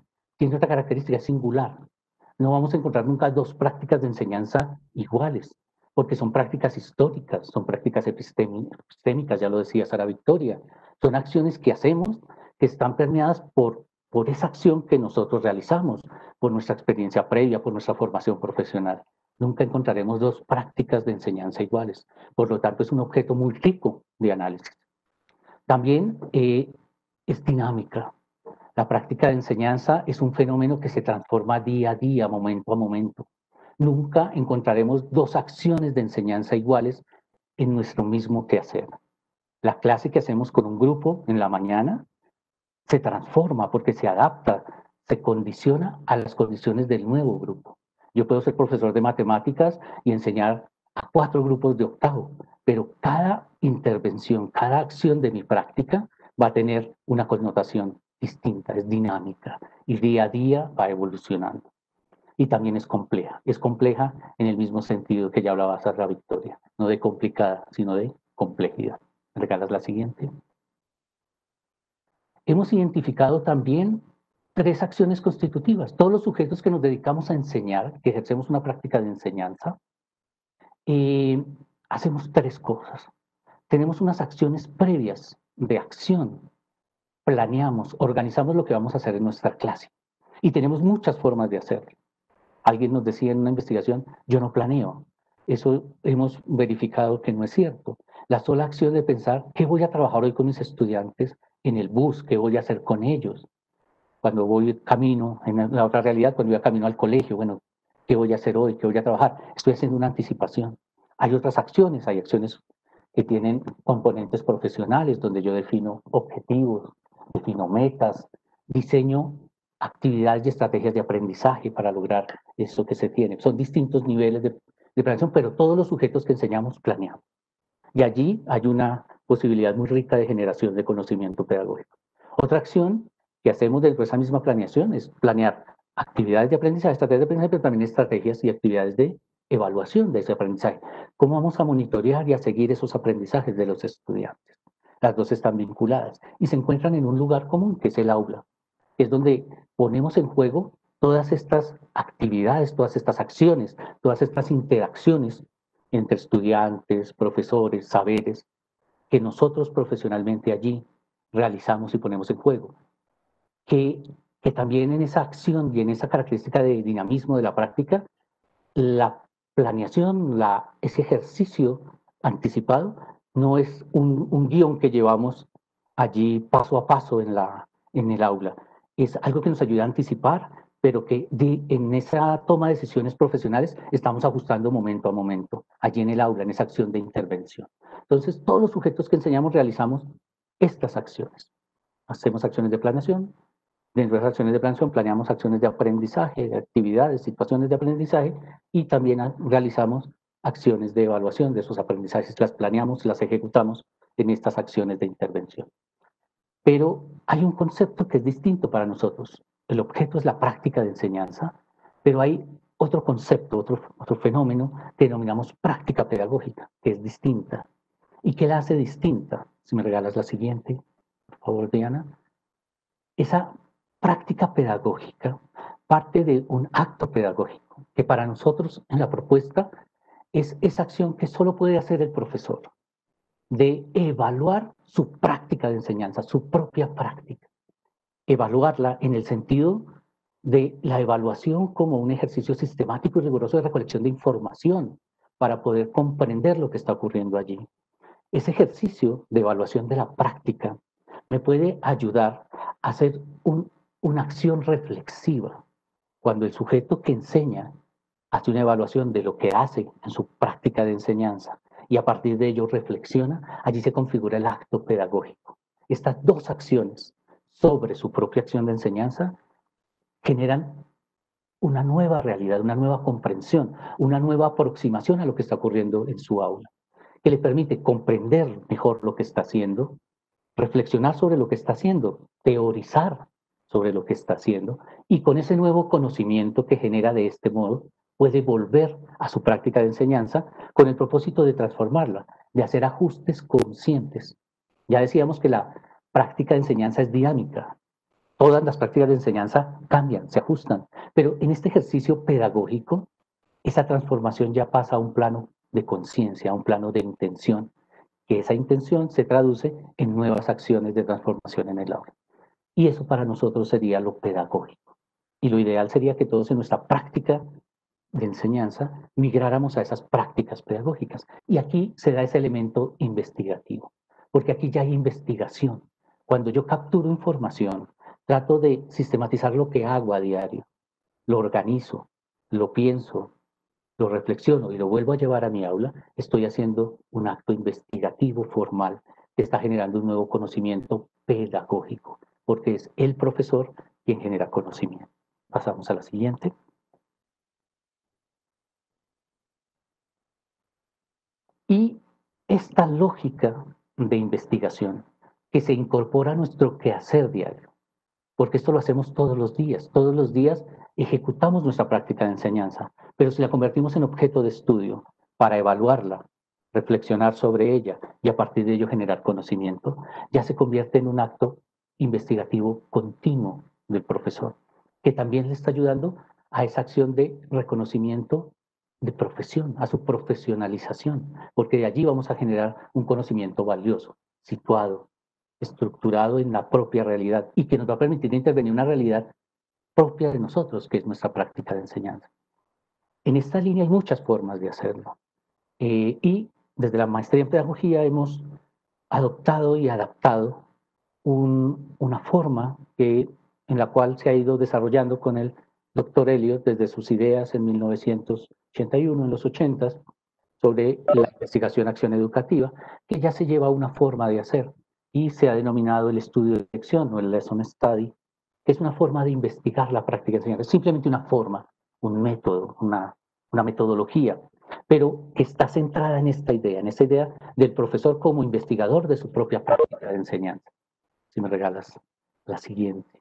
tiene otra característica singular. No vamos a encontrar nunca dos prácticas de enseñanza iguales, porque son prácticas históricas, son prácticas epistémicas, ya lo decía Sara Victoria. Son acciones que hacemos que están permeadas por, por esa acción que nosotros realizamos, por nuestra experiencia previa, por nuestra formación profesional. Nunca encontraremos dos prácticas de enseñanza iguales. Por lo tanto, es un objeto muy rico de análisis. También eh, es dinámica. La práctica de enseñanza es un fenómeno que se transforma día a día, momento a momento. Nunca encontraremos dos acciones de enseñanza iguales en nuestro mismo quehacer. La clase que hacemos con un grupo en la mañana se transforma porque se adapta, se condiciona a las condiciones del nuevo grupo. Yo puedo ser profesor de matemáticas y enseñar a cuatro grupos de octavo, pero cada intervención, cada acción de mi práctica va a tener una connotación distinta, es dinámica y día a día va evolucionando. Y también es compleja, es compleja en el mismo sentido que ya hablaba Sara Victoria, no de complicada, sino de complejidad. ¿Me regalas la siguiente? Hemos identificado también tres acciones constitutivas. Todos los sujetos que nos dedicamos a enseñar, que ejercemos una práctica de enseñanza, eh, hacemos tres cosas. Tenemos unas acciones previas de acción. Planeamos, organizamos lo que vamos a hacer en nuestra clase. Y tenemos muchas formas de hacerlo. Alguien nos decía en una investigación, yo no planeo. Eso hemos verificado que no es cierto. La sola acción de pensar, ¿qué voy a trabajar hoy con mis estudiantes en el bus? ¿Qué voy a hacer con ellos? Cuando voy camino, en la otra realidad, cuando voy a camino al colegio, bueno, ¿qué voy a hacer hoy? ¿Qué voy a trabajar? Estoy haciendo una anticipación. Hay otras acciones, hay acciones que tienen componentes profesionales, donde yo defino objetivos, defino metas, diseño actividades y estrategias de aprendizaje para lograr eso que se tiene. Son distintos niveles de, de planeación, pero todos los sujetos que enseñamos planeamos. Y allí hay una posibilidad muy rica de generación de conocimiento pedagógico. Otra acción que hacemos dentro de esa misma planeación es planear actividades de aprendizaje, estrategias de aprendizaje, pero también estrategias y actividades de evaluación de ese aprendizaje. ¿Cómo vamos a monitorear y a seguir esos aprendizajes de los estudiantes? Las dos están vinculadas y se encuentran en un lugar común, que es el aula, que es donde ponemos en juego todas estas actividades, todas estas acciones, todas estas interacciones entre estudiantes, profesores, saberes, que nosotros profesionalmente allí realizamos y ponemos en juego. Que, que también en esa acción y en esa característica de dinamismo de la práctica, la planeación, la, ese ejercicio anticipado, no es un, un guión que llevamos allí paso a paso en, la, en el aula. Es algo que nos ayuda a anticipar, pero que de, en esa toma de decisiones profesionales estamos ajustando momento a momento, allí en el aula, en esa acción de intervención. Entonces, todos los sujetos que enseñamos realizamos estas acciones. Hacemos acciones de planeación. Dentro de esas acciones de planeación planeamos acciones de aprendizaje, de actividades, situaciones de aprendizaje y también realizamos acciones de evaluación de esos aprendizajes. Las planeamos, las ejecutamos en estas acciones de intervención. Pero hay un concepto que es distinto para nosotros. El objeto es la práctica de enseñanza, pero hay otro concepto, otro, otro fenómeno que denominamos práctica pedagógica, que es distinta. ¿Y qué la hace distinta? Si me regalas la siguiente, por favor, Diana. Esa práctica pedagógica parte de un acto pedagógico, que para nosotros en la propuesta es esa acción que solo puede hacer el profesor, de evaluar su práctica de enseñanza, su propia práctica. Evaluarla en el sentido de la evaluación como un ejercicio sistemático y riguroso de recolección de información para poder comprender lo que está ocurriendo allí. Ese ejercicio de evaluación de la práctica me puede ayudar a hacer un, una acción reflexiva. Cuando el sujeto que enseña hace una evaluación de lo que hace en su práctica de enseñanza y a partir de ello reflexiona, allí se configura el acto pedagógico. Estas dos acciones sobre su propia acción de enseñanza generan una nueva realidad, una nueva comprensión, una nueva aproximación a lo que está ocurriendo en su aula, que le permite comprender mejor lo que está haciendo, reflexionar sobre lo que está haciendo, teorizar sobre lo que está haciendo, y con ese nuevo conocimiento que genera de este modo, puede volver a su práctica de enseñanza con el propósito de transformarla, de hacer ajustes conscientes. Ya decíamos que la práctica de enseñanza es dinámica, Todas las prácticas de enseñanza cambian, se ajustan, pero en este ejercicio pedagógico, esa transformación ya pasa a un plano de conciencia, a un plano de intención, que esa intención se traduce en nuevas acciones de transformación en el aula. Y eso para nosotros sería lo pedagógico. Y lo ideal sería que todos en nuestra práctica de enseñanza migráramos a esas prácticas pedagógicas. Y aquí se da ese elemento investigativo, porque aquí ya hay investigación. Cuando yo capturo información, trato de sistematizar lo que hago a diario, lo organizo, lo pienso, lo reflexiono y lo vuelvo a llevar a mi aula, estoy haciendo un acto investigativo formal que está generando un nuevo conocimiento pedagógico, porque es el profesor quien genera conocimiento. Pasamos a la siguiente. Y esta lógica de investigación que se incorpora a nuestro quehacer diario, porque esto lo hacemos todos los días, todos los días ejecutamos nuestra práctica de enseñanza, pero si la convertimos en objeto de estudio para evaluarla, reflexionar sobre ella y a partir de ello generar conocimiento, ya se convierte en un acto investigativo continuo del profesor, que también le está ayudando a esa acción de reconocimiento de profesión, a su profesionalización, porque de allí vamos a generar un conocimiento valioso, situado, estructurado en la propia realidad y que nos va a permitir intervenir en una realidad propia de nosotros, que es nuestra práctica de enseñanza. En esta línea hay muchas formas de hacerlo. Eh, y desde la maestría en pedagogía hemos adoptado y adaptado un, una forma que, en la cual se ha ido desarrollando con el doctor Elliot desde sus ideas en mil novecientos ochenta y uno, en los ochentas, sobre la investigación acción educativa, que ya se lleva a una forma de hacer y se ha denominado el estudio de lección o el lesson study, que es una forma de investigar la práctica de enseñanza, es simplemente una forma, un método, una, una metodología, pero que está centrada en esta idea, en esta idea del profesor como investigador de su propia práctica de enseñanza. Si me regalas la siguiente.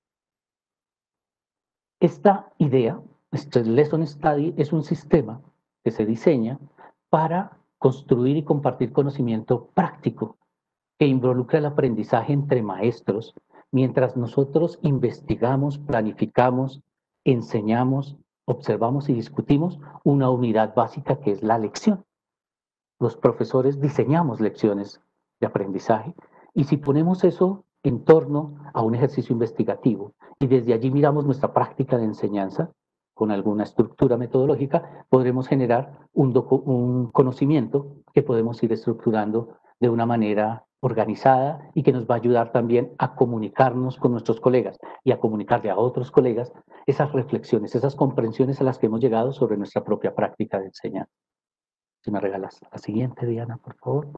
Esta idea, este lesson study, es un sistema que se diseña para construir y compartir conocimiento práctico que involucra el aprendizaje entre maestros, mientras nosotros investigamos, planificamos, enseñamos, observamos y discutimos una unidad básica que es la lección. Los profesores diseñamos lecciones de aprendizaje y si ponemos eso en torno a un ejercicio investigativo y desde allí miramos nuestra práctica de enseñanza con alguna estructura metodológica, podremos generar un, un conocimiento que podemos ir estructurando de una manera organizada y que nos va a ayudar también a comunicarnos con nuestros colegas y a comunicarle a otros colegas esas reflexiones, esas comprensiones a las que hemos llegado sobre nuestra propia práctica de enseñanza. Si me regalas la siguiente, Diana, por favor.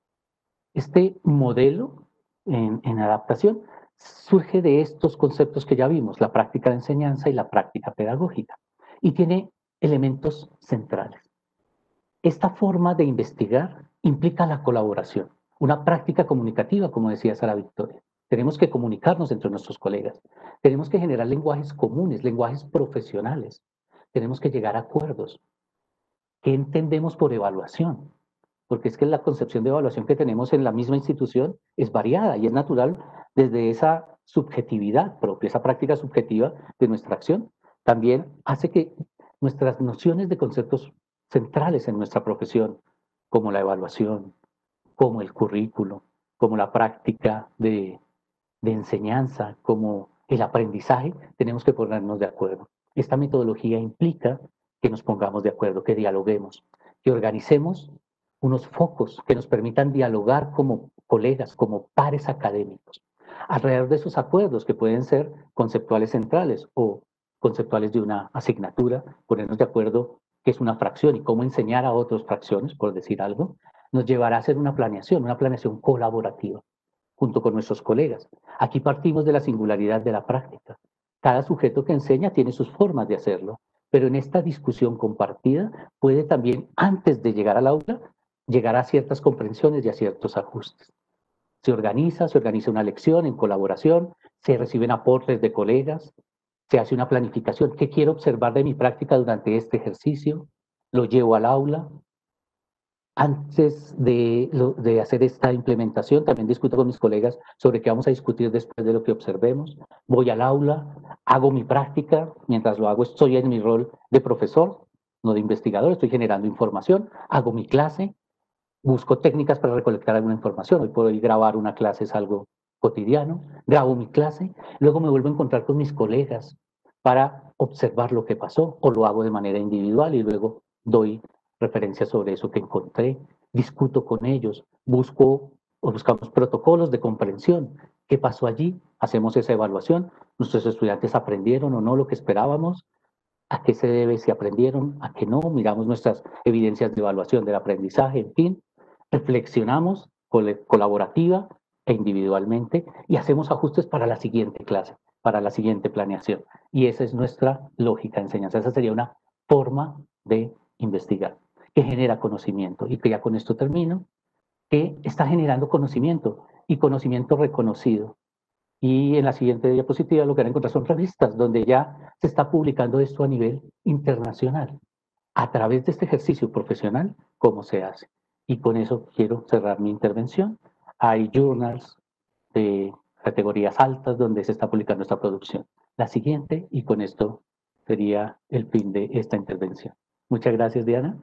Este modelo en, en adaptación surge de estos conceptos que ya vimos, la práctica de enseñanza y la práctica pedagógica, y tiene elementos centrales. Esta forma de investigar implica la colaboración, una práctica comunicativa, como decía Sara Victoria. Tenemos que comunicarnos entre nuestros colegas, tenemos que generar lenguajes comunes, lenguajes profesionales, tenemos que llegar a acuerdos. ¿Qué entendemos por evaluación? Porque es que la concepción de evaluación que tenemos en la misma institución es variada y es natural desde esa subjetividad propia, esa práctica subjetiva de nuestra acción, también hace que nuestras nociones de conceptos centrales en nuestra profesión, como la evaluación, como el currículo, como la práctica de, de enseñanza, como el aprendizaje, tenemos que ponernos de acuerdo. Esta metodología implica que nos pongamos de acuerdo, que dialoguemos, que organicemos unos focos que nos permitan dialogar como colegas, como pares académicos, alrededor de esos acuerdos que pueden ser conceptuales centrales o conceptuales de una asignatura, ponernos de acuerdo qué es una fracción y cómo enseñar a otras fracciones, por decir algo, nos llevará a hacer una planeación, una planeación colaborativa junto con nuestros colegas. Aquí partimos de la singularidad de la práctica. Cada sujeto que enseña tiene sus formas de hacerlo, pero en esta discusión compartida puede también, antes de llegar al aula, llegar a ciertas comprensiones y a ciertos ajustes. Se organiza, se organiza una lección en colaboración, se reciben aportes de colegas, se hace una planificación. ¿Qué quiero observar de mi práctica durante este ejercicio? Lo llevo al aula, Antes de, lo, de hacer esta implementación, también discuto con mis colegas sobre qué vamos a discutir después de lo que observemos. Voy al aula, hago mi práctica, mientras lo hago estoy en mi rol de profesor, no de investigador, estoy generando información, hago mi clase, busco técnicas para recolectar alguna información. Hoy por hoy grabar una clase es algo cotidiano, grabo mi clase, luego me vuelvo a encontrar con mis colegas para observar lo que pasó, o lo hago de manera individual y luego doy referencias sobre eso que encontré, discuto con ellos, busco o buscamos protocolos de comprensión. ¿Qué pasó allí? Hacemos esa evaluación. ¿Nuestros estudiantes aprendieron o no lo que esperábamos? ¿A qué se debe si aprendieron? ¿A qué no? Miramos nuestras evidencias de evaluación del aprendizaje, en fin. Reflexionamos colaborativa e individualmente y hacemos ajustes para la siguiente clase, para la siguiente planeación. Y esa es nuestra lógica de enseñanza. Esa sería una forma de investigar que genera conocimiento. Y que ya con esto termino, que está generando conocimiento y conocimiento reconocido. Y en la siguiente diapositiva lo que van a encontrar son revistas donde ya se está publicando esto a nivel internacional. A través de este ejercicio profesional, ¿cómo se hace? Y con eso quiero cerrar mi intervención. Hay journals de categorías altas donde se está publicando esta producción. La siguiente, y con esto sería el fin de esta intervención. Muchas gracias, Diana.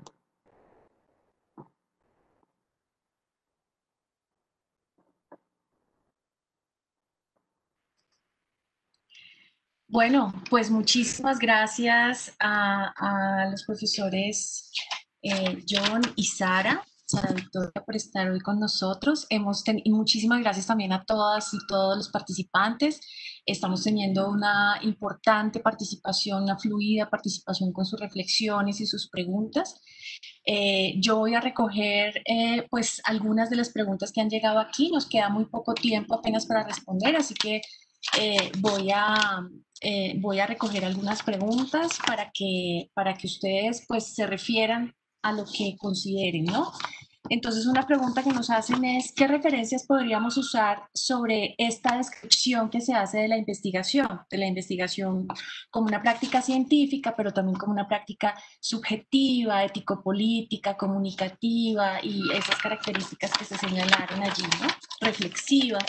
Bueno, pues muchísimas gracias a, a los profesores eh, John y Sara, Sara Victoria, por estar hoy con nosotros. Hemos y muchísimas gracias también a todas y todos los participantes. Estamos teniendo una importante participación, una fluida participación con sus reflexiones y sus preguntas. Eh, yo voy a recoger eh, pues algunas de las preguntas que han llegado aquí. Nos queda muy poco tiempo apenas para responder, así que eh, voy a eh, voy a recoger algunas preguntas para que, para que ustedes pues se refieran a lo que consideren, ¿no? Entonces, una pregunta que nos hacen es, ¿qué referencias podríamos usar sobre esta descripción que se hace de la investigación? De la investigación como una práctica científica, pero también como una práctica subjetiva, ético-política, comunicativa y esas características que se señalaron allí, ¿no? Reflexivas.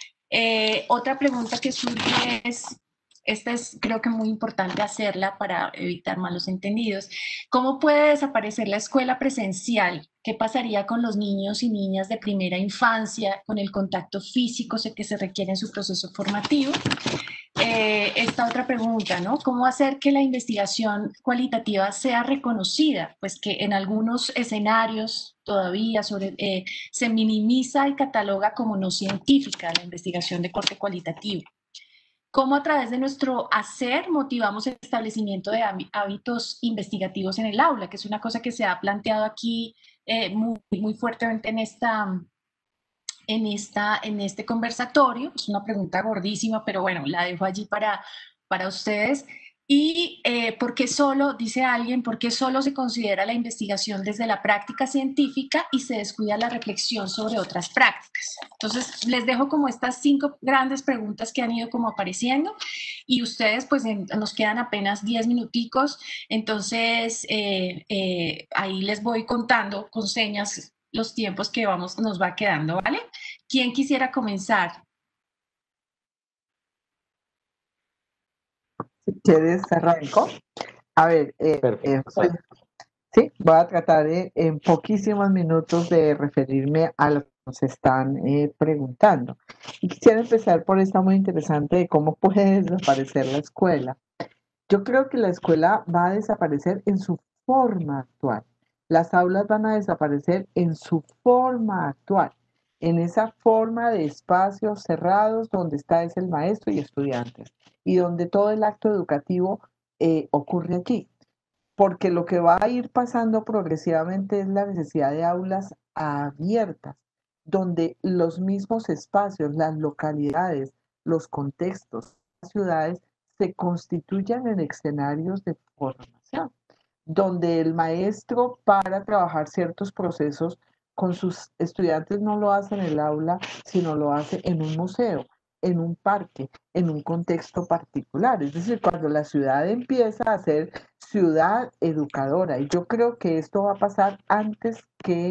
Eh, otra pregunta que surge es, esta es creo que muy importante hacerla para evitar malos entendidos. ¿Cómo puede desaparecer la escuela presencial? ¿Qué pasaría con los niños y niñas de primera infancia, con el contacto físico que se requiere en su proceso formativo? Eh, esta otra pregunta, ¿no? ¿Cómo hacer que la investigación cualitativa sea reconocida? Pues que en algunos escenarios todavía sobre, eh, se minimiza y cataloga como no científica la investigación de corte cualitativo. ¿Cómo a través de nuestro hacer motivamos el establecimiento de hábitos investigativos en el aula? Que es una cosa que se ha planteado aquí eh, muy, muy fuertemente en, esta, en, esta, en este conversatorio. Es una pregunta gordísima, pero bueno, la dejo allí para, para ustedes. Y eh, ¿por qué solo, dice alguien, por qué solo se considera la investigación desde la práctica científica y se descuida la reflexión sobre otras prácticas? Entonces, les dejo como estas cinco grandes preguntas que han ido como apareciendo y ustedes, pues, en, nos quedan apenas diez minuticos, entonces eh, eh, ahí les voy contando con señas los tiempos que vamos, nos va quedando, ¿vale? ¿Quién quisiera comenzar? Si quieres, arranco. A ver, eh, eh, pues, sí, voy a tratar de, en poquísimos minutos de referirme a lo que nos están eh, preguntando. Y quisiera empezar por esta muy interesante de cómo puede desaparecer la escuela. Yo creo que la escuela va a desaparecer en su forma actual. Las aulas van a desaparecer en su forma actual, en esa forma de espacios cerrados donde está es el maestro y estudiantes y donde todo el acto educativo eh, ocurre allí. Porque lo que va a ir pasando progresivamente es la necesidad de aulas abiertas, donde los mismos espacios, las localidades, los contextos, las ciudades se constituyan en escenarios de formación, donde el maestro para trabajar ciertos procesos con sus estudiantes no lo hace en el aula, sino lo hace en un museo, en un parque, en un contexto particular. Es decir, cuando la ciudad empieza a ser ciudad educadora, y yo creo que esto va a pasar antes que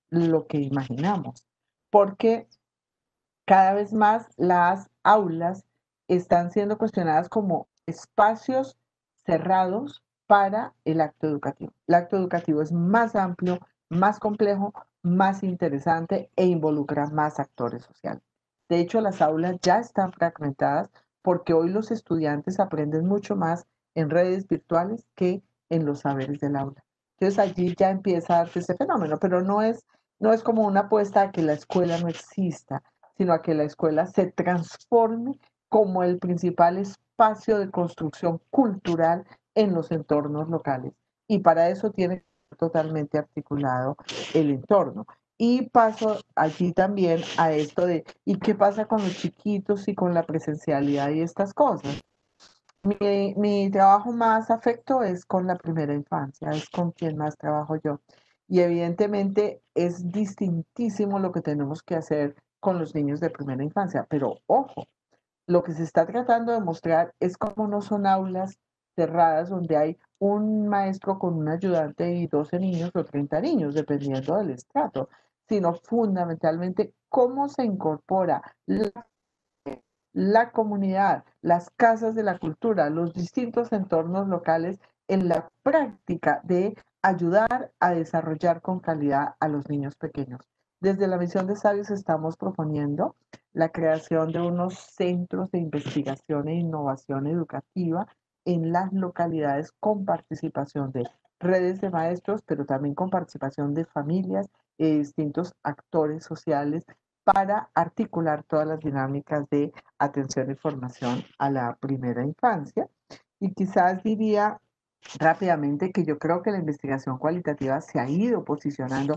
lo que imaginamos, porque cada vez más las aulas están siendo cuestionadas como espacios cerrados para el acto educativo. El acto educativo es más amplio, más complejo, más interesante e involucra más actores sociales. De hecho, las aulas ya están fragmentadas porque hoy los estudiantes aprenden mucho más en redes virtuales que en los saberes del aula. Entonces allí ya empieza a darse ese fenómeno, pero no es, no es como una apuesta a que la escuela no exista, sino a que la escuela se transforme como el principal espacio de construcción cultural en los entornos locales. Y para eso tiene que ser totalmente articulado el entorno. Y paso allí también a esto de, ¿y qué pasa con los chiquitos y con la presencialidad y estas cosas? Mi, mi trabajo más afecto es con la primera infancia, es con quien más trabajo yo. Y evidentemente es distintísimo lo que tenemos que hacer con los niños de primera infancia. Pero ojo, lo que se está tratando de mostrar es cómo no son aulas cerradas donde hay un maestro con un ayudante y doce niños o treinta niños, dependiendo del estrato, sino fundamentalmente cómo se incorpora la la comunidad, las casas de la cultura, los distintos entornos locales en la práctica de ayudar a desarrollar con calidad a los niños pequeños. Desde la misión de Sabios estamos proponiendo la creación de unos centros de investigación e innovación educativa en las localidades con participación de redes de maestros, pero también con participación de familias y distintos actores sociales para articular todas las dinámicas de atención y formación a la primera infancia. Y quizás diría rápidamente que yo creo que la investigación cualitativa se ha ido posicionando,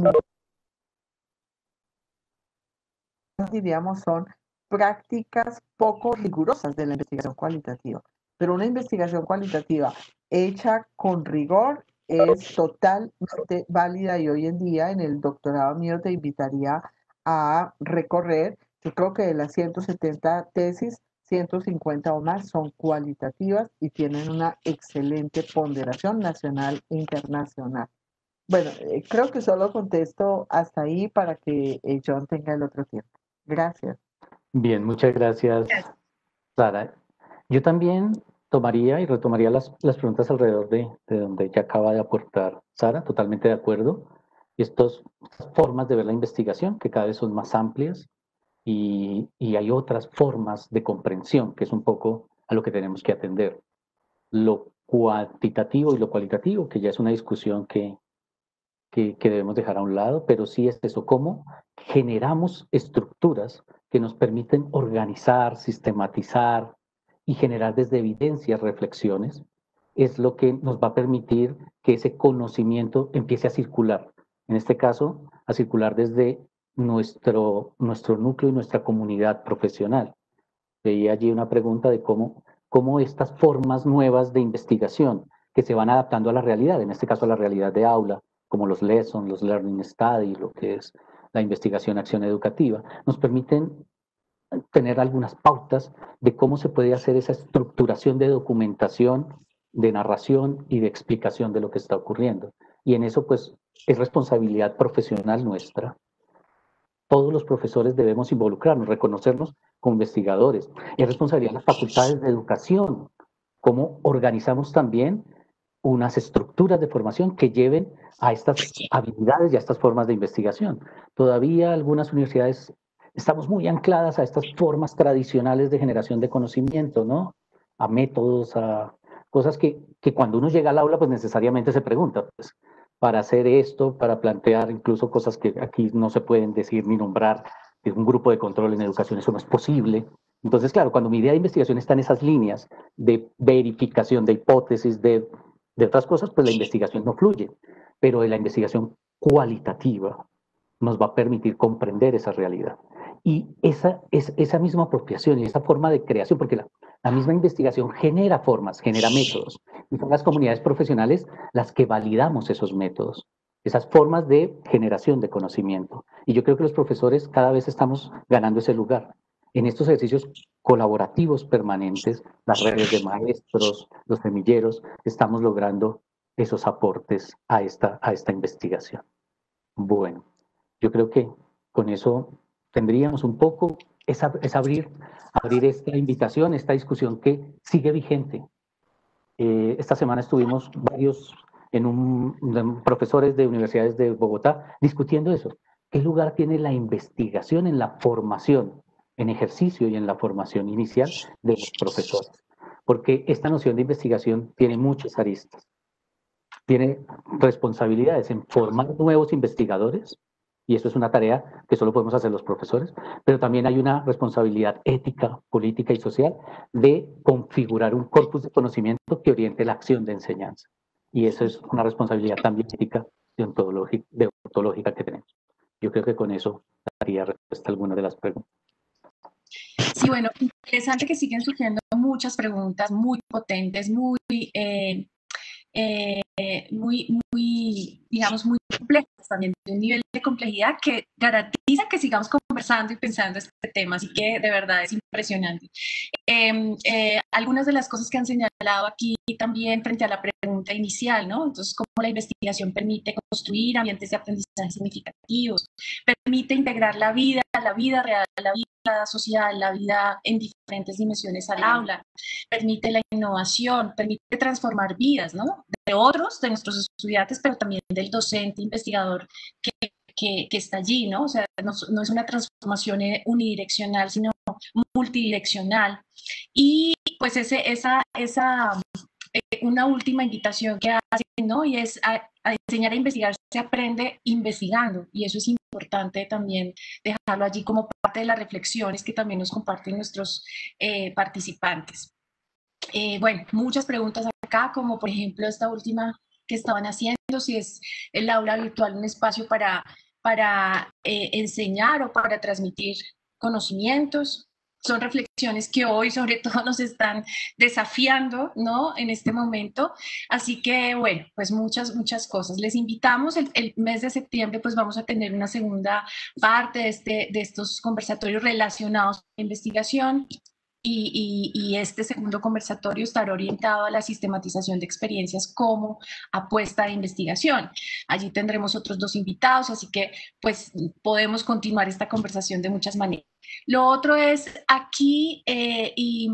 diríamos, son prácticas poco rigurosas de la investigación cualitativa. Pero una investigación cualitativa hecha con rigor es totalmente válida y hoy en día en el doctorado mío te invitaría a recorrer. Yo creo que de las ciento setenta tesis, ciento cincuenta o más son cualitativas y tienen una excelente ponderación nacional e internacional. Bueno, eh, creo que solo contesto hasta ahí para que eh, John tenga el otro tiempo. Gracias. Bien, muchas gracias, Sara. Yo también tomaría y retomaría las, las preguntas alrededor de, de donde ya acaba de aportar Sara, totalmente de acuerdo. Estos, estas formas de ver la investigación que cada vez son más amplias y, y hay otras formas de comprensión, que es un poco a lo que tenemos que atender. Lo cuantitativo y lo cualitativo, que ya es una discusión que, que, que debemos dejar a un lado, pero sí es eso, cómo generamos estructuras que nos permiten organizar, sistematizar y generar desde evidencias reflexiones, es lo que nos va a permitir que ese conocimiento empiece a circular. En este caso, a circular desde nuestro, nuestro núcleo y nuestra comunidad profesional. Veía allí una pregunta de cómo, cómo estas formas nuevas de investigación que se van adaptando a la realidad, en este caso a la realidad de aula, como los lessons, los learning studies, lo que es la investigación acción educativa, nos permiten tener algunas pautas de cómo se puede hacer esa estructuración de documentación, de narración y de explicación de lo que está ocurriendo. Y en eso, pues, es responsabilidad profesional nuestra. Todos los profesores debemos involucrarnos, reconocernos como investigadores. Es responsabilidad de las facultades de educación, cómo organizamos también unas estructuras de formación que lleven a estas habilidades y a estas formas de investigación. Todavía algunas universidades estamos muy ancladas a estas formas tradicionales de generación de conocimiento, ¿no? A métodos, a cosas que, que cuando uno llega al aula, pues necesariamente se pregunta, pues, para hacer esto, para plantear incluso cosas que aquí no se pueden decir ni nombrar, de un grupo de control en educación, eso no es posible. Entonces, claro, cuando mi idea de investigación está en esas líneas de verificación, de hipótesis, de, de otras cosas, pues la investigación no fluye. Pero la investigación cualitativa nos va a permitir comprender esa realidad. Y esa, es, esa misma apropiación y esa forma de creación, porque la, la misma investigación genera formas, genera métodos. Y son las comunidades profesionales las que validamos esos métodos, esas formas de generación de conocimiento. Y yo creo que los profesores cada vez estamos ganando ese lugar. En estos ejercicios colaborativos permanentes, las redes de maestros, los semilleros, estamos logrando esos aportes a esta, a esta investigación. Bueno. Yo creo que con eso tendríamos un poco, es, es abrir, abrir esta invitación, esta discusión que sigue vigente. Eh, esta semana estuvimos varios en un, en profesores de universidades de Bogotá discutiendo eso. ¿Qué lugar tiene la investigación en la formación, en ejercicio y en la formación inicial de los profesores? Porque esta noción de investigación tiene muchas aristas. Tiene responsabilidades en formar nuevos investigadores, y eso es una tarea que solo podemos hacer los profesores, pero también hay una responsabilidad ética, política y social de configurar un corpus de conocimiento que oriente la acción de enseñanza. Y eso es una responsabilidad también ética, deontológica, deontológica que tenemos. Yo creo que con eso daría respuesta a alguna de las preguntas. Sí, bueno, interesante que siguen surgiendo muchas preguntas muy potentes, muy... Eh, Eh, muy, muy, digamos, muy complejas también, de un nivel de complejidad que garantiza que sigamos conversando y pensando este tema, así que de verdad es impresionante. Eh, eh, algunas de las cosas que han señalado aquí también frente a la pregunta inicial, ¿no? Entonces, cómo la investigación permite construir ambientes de aprendizaje significativos, permite integrar la vida, la vida real, la vida social, la vida en diferentes dimensiones al aula, permite la innovación, permite transformar vidas, ¿no? De otros, de nuestros estudiantes, pero también del docente, investigador que, que, que está allí, ¿no? O sea, no, no es una transformación unidireccional, sino multidireccional. Y pues ese, esa, esa eh, una última invitación que hacen, ¿no? Y es a, a enseñar a investigar, se aprende investigando, y eso es importante también dejarlo allí como parte de las reflexiones que también nos comparten nuestros eh, participantes. Eh, bueno, muchas preguntas acá, como por ejemplo esta última que estaban haciendo, si es el aula virtual un espacio para, para eh, enseñar o para transmitir conocimientos. Son reflexiones que hoy sobre todo nos están desafiando, ¿no? En este momento. Así que, bueno, pues muchas, muchas cosas. Les invitamos, el, el mes de septiembre pues vamos a tener una segunda parte de, este, de estos conversatorios relacionados a la investigación. Y, y, y este segundo conversatorio estará orientado a la sistematización de experiencias como apuesta de investigación. Allí tendremos otros dos invitados, así que pues podemos continuar esta conversación de muchas maneras. Lo otro es aquí, eh, y,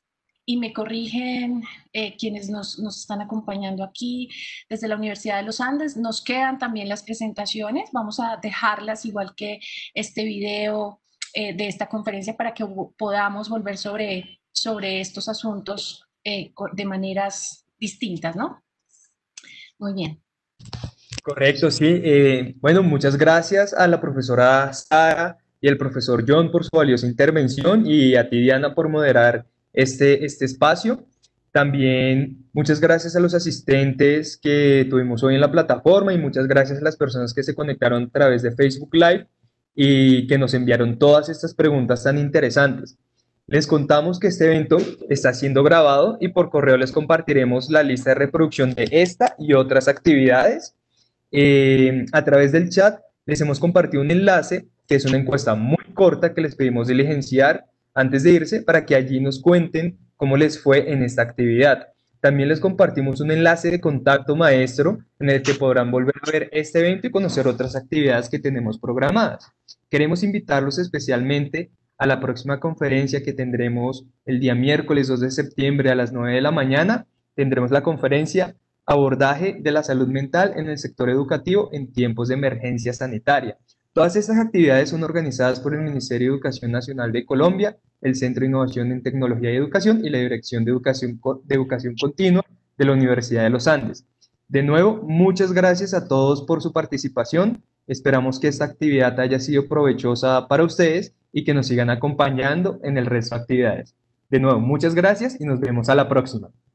y me corrigen eh, quienes nos, nos están acompañando aquí desde la Universidad de los Andes, nos quedan también las presentaciones, vamos a dejarlas igual que este video Eh, de esta conferencia para que podamos volver sobre, sobre estos asuntos eh, de maneras distintas, ¿no? Muy bien. Correcto, sí. Eh, bueno, muchas gracias a la profesora Sara y al profesor John por su valiosa intervención, y a ti, Diana, por moderar este, este espacio. También muchas gracias a los asistentes que tuvimos hoy en la plataforma, y muchas gracias a las personas que se conectaron a través de Facebook Live y que nos enviaron todas estas preguntas tan interesantes. Les contamos que este evento está siendo grabado y por correo les compartiremos la lista de reproducción de esta y otras actividades. Eh, a través del chat les hemos compartido un enlace que es una encuesta muy corta que les pedimos diligenciar antes de irse para que allí nos cuenten cómo les fue en esta actividad. También les compartimos un enlace de contacto maestro en el que podrán volver a ver este evento y conocer otras actividades que tenemos programadas. Queremos invitarlos especialmente a la próxima conferencia que tendremos el día miércoles dos de septiembre a las nueve de la mañana. Tendremos la conferencia Abordaje de la salud mental en el sector educativo en tiempos de emergencia sanitaria. Todas estas actividades son organizadas por el Ministerio de Educación Nacional de Colombia, el Centro de Innovación en Tecnología y Educación y la Dirección de Educación, de Educación Continua de la Universidad de los Andes. De nuevo, muchas gracias a todos por su participación. Esperamos que esta actividad haya sido provechosa para ustedes y que nos sigan acompañando en el resto de actividades. De nuevo, muchas gracias y nos vemos a la próxima.